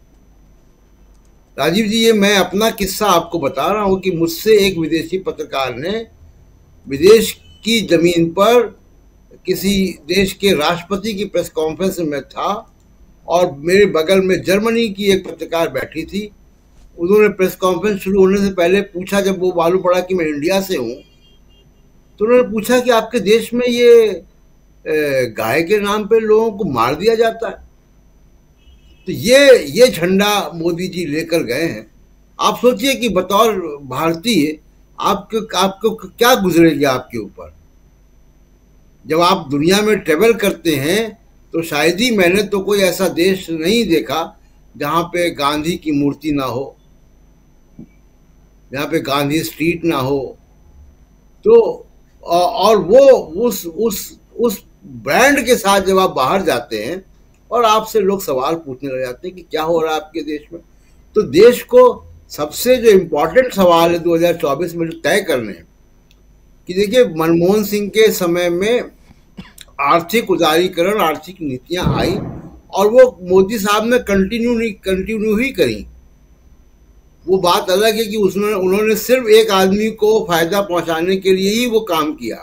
Speaker 8: राजीव जी, ये मैं अपना किस्सा आपको बता रहा हूँ कि मुझसे एक विदेशी पत्रकार ने विदेश की जमीन पर किसी देश के राष्ट्रपति की प्रेस कॉन्फ्रेंस में था और मेरे बगल में जर्मनी की एक पत्रकार बैठी थी। उन्होंने प्रेस कॉन्फ्रेंस शुरू होने से पहले पूछा, जब वो मालूम पड़ा कि मैं इंडिया से हूँ, तो उन्होंने पूछा कि आपके देश में ये गाय के नाम पे लोगों को मार दिया जाता है। तो ये झंडा मोदी जी लेकर गए हैं। आप सोचिए कि बतौर भारतीय आपको क्या गुजरेगी आपके ऊपर। जब आप दुनिया में ट्रेवल करते हैं तो शायद ही मैंने तो कोई ऐसा देश नहीं देखा जहाँ पे गांधी की मूर्ति ना हो, जहाँ पे गांधी स्ट्रीट ना हो। तो और वो उस ब्रांड के साथ जब आप बाहर जाते हैं और आपसे लोग सवाल पूछने लग जाते हैं कि क्या हो रहा है आपके देश में, तो देश को सबसे जो इम्पोर्टेंट सवाल है 2024 में जो तय करने हैं कि देखिए, मनमोहन सिंह के समय में आर्थिक उदारीकरण, आर्थिक नीतियां आई और वो मोदी साहब ने कंटिन्यू ही करी। वो बात अलग है कि उसमें उन्होंने सिर्फ एक आदमी को फायदा पहुंचाने के लिए ही वो काम किया।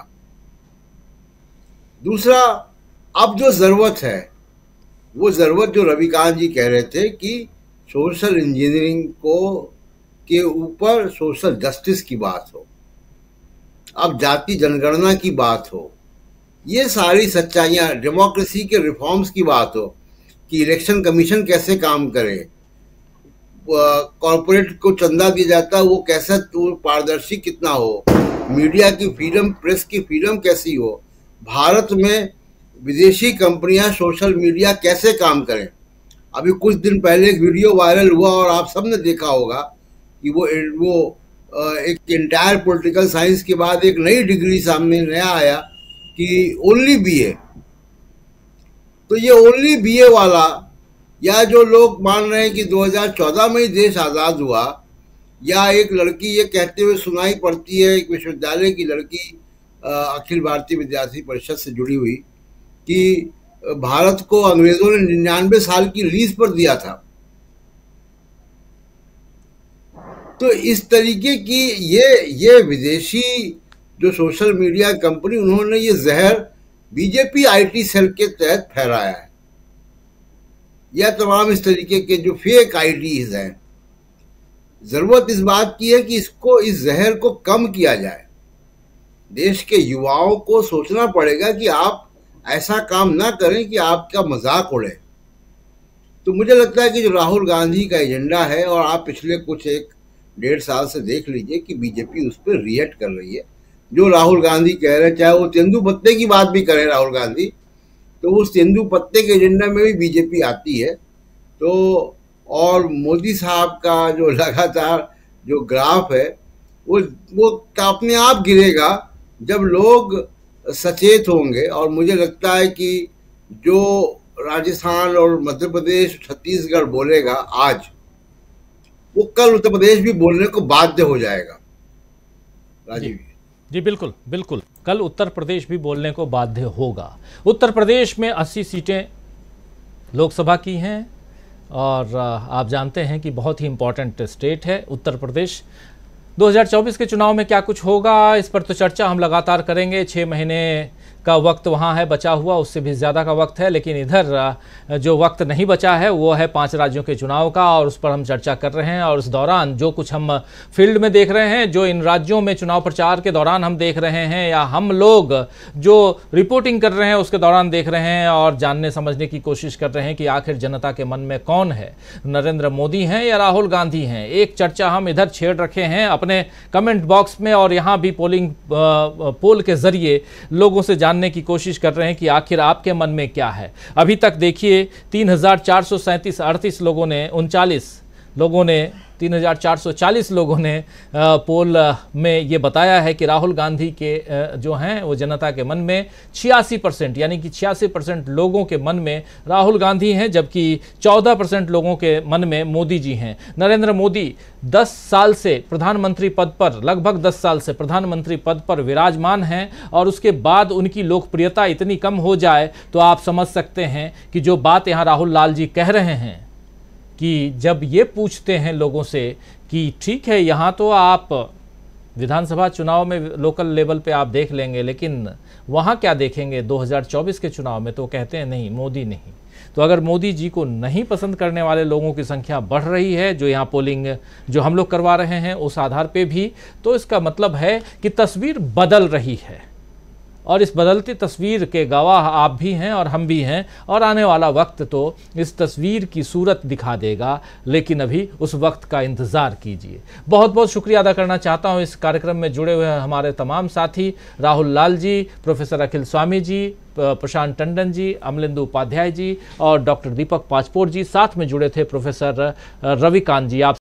Speaker 8: दूसरा, अब जो जरूरत है वो जरूरत जो रविकांत जी कह रहे थे कि सोशल इंजीनियरिंग के ऊपर सोशल जस्टिस की बात हो, अब जाति जनगणना की बात हो, ये सारी सच्चाइयाँ, डेमोक्रेसी के रिफॉर्म्स की बात हो कि इलेक्शन कमीशन कैसे काम करे, कॉरपोरेट को चंदा दिया जाता है वो कैसा पारदर्शी कितना हो, मीडिया की फ्रीडम, प्रेस की फ्रीडम कैसी हो, भारत में विदेशी कंपनियां सोशल मीडिया कैसे काम करें। अभी कुछ दिन पहले एक वीडियो वायरल हुआ और आप सबने देखा होगा कि वो एक इंटायर पॉलिटिकल साइंस के बाद एक नई डिग्री सामने नया आया कि ओनली बीए। तो ये ओनली बीए वाला, या जो लोग मान रहे हैं कि 2014 में ही देश आज़ाद हुआ, या एक लड़की ये कहते हुए सुनाई पड़ती है, एक विश्वविद्यालय की लड़की अखिल भारतीय विद्यार्थी परिषद से जुड़ी हुई, कि भारत को अंग्रेजों ने 99 साल की लीज पर दिया था। तो इस तरीके की ये विदेशी जो सोशल मीडिया कंपनी, उन्होंने ये जहर बीजेपी आईटी सेल के तहत फैलाया है, या तमाम इस तरीके के जो फेक आईडीज हैं। जरूरत इस बात की है कि इस जहर को कम किया जाए। देश के युवाओं को सोचना पड़ेगा कि आप ऐसा काम ना करें कि आपका मजाक उड़े। तो मुझे लगता है कि जो राहुल गांधी का एजेंडा है, और आप पिछले कुछ 1-1.5 साल से देख लीजिए कि बीजेपी उस पर रिएक्ट कर रही है। जो राहुल गांधी कह रहे हैं, चाहे वो तेंदु पत्ते की बात भी करें राहुल गांधी, तो उस तेंदु पत्ते के एजेंडा में भी बीजेपी आती है। तो और मोदी साहब का जो लगातार जो ग्राफ है वो अपने आप गिरेगा जब लोग सचेत होंगे। और मुझे लगता है कि जो राजस्थान और मध्य प्रदेश, छत्तीसगढ़ बोलेगा आज, वो कल उत्तर प्रदेश भी बोलने को बाध्य हो जाएगा। राजीव
Speaker 1: जी बिल्कुल बिल्कुल, कल उत्तर प्रदेश भी बोलने को बाध्य होगा। उत्तर प्रदेश में 80 सीटें लोकसभा की हैं और आप जानते हैं कि बहुत ही इम्पोर्टेंट स्टेट है उत्तर प्रदेश। 2024 के चुनाव में क्या कुछ होगा, इस पर तो चर्चा हम लगातार करेंगे। 6 महीने का वक्त वहाँ है बचा हुआ, उससे भी ज़्यादा का वक्त है, लेकिन इधर जो वक्त नहीं बचा है वो है 5 राज्यों के चुनाव का, और उस पर हम चर्चा कर रहे हैं। और इस दौरान जो कुछ हम फील्ड में देख रहे हैं, जो इन राज्यों में चुनाव प्रचार के दौरान हम देख रहे हैं, या हम लोग जो रिपोर्टिंग कर रहे हैं उसके दौरान देख रहे हैं और जानने समझने की कोशिश कर रहे हैं कि आखिर जनता के मन में कौन है, नरेंद्र मोदी हैं या राहुल गांधी हैं। एक चर्चा हम इधर छेड़ रखे हैं अपने कमेंट बॉक्स में, और यहाँ भी पोल के जरिए लोगों से जानने की कोशिश कर रहे हैं कि आखिर आपके मन में क्या है। अभी तक देखिए 3,437 लोगों ने 3,440 लोगों ने पोल में ये बताया है कि राहुल गांधी के जो हैं वो जनता के मन में 86%, यानी कि 86% लोगों के मन में राहुल गांधी हैं, जबकि 14% लोगों के मन में मोदी जी हैं। नरेंद्र मोदी 10 साल से प्रधानमंत्री पद पर, लगभग 10 साल से प्रधानमंत्री पद पर विराजमान हैं, और उसके बाद उनकी लोकप्रियता इतनी कम हो जाए तो आप समझ सकते हैं कि जो बात यहाँ राहुल लाल जी कह रहे हैं कि जब ये पूछते हैं लोगों से कि ठीक है यहाँ तो आप विधानसभा चुनाव में लोकल लेवल पे आप देख लेंगे, लेकिन वहाँ क्या देखेंगे 2024 के चुनाव में, तो कहते हैं नहीं, मोदी नहीं। तो अगर मोदी जी को नहीं पसंद करने वाले लोगों की संख्या बढ़ रही है, जो यहाँ पोलिंग जो हम लोग करवा रहे हैं उस आधार पे भी, तो इसका मतलब है कि तस्वीर बदल रही है। और इस बदलती तस्वीर के गवाह आप भी हैं और हम भी हैं, और आने वाला वक्त तो इस तस्वीर की सूरत दिखा देगा, लेकिन अभी उस वक्त का इंतज़ार कीजिए। बहुत बहुत शुक्रिया अदा करना चाहता हूं इस कार्यक्रम में जुड़े हुए हमारे तमाम साथी, राहुल लाल जी, प्रोफेसर अखिल स्वामी जी, प्रशांत टंडन जी, अमलेंदु उपाध्याय जी और डॉक्टर दीपक पाचपोर जी। साथ में जुड़े थे प्रोफेसर रविकांत जी। आप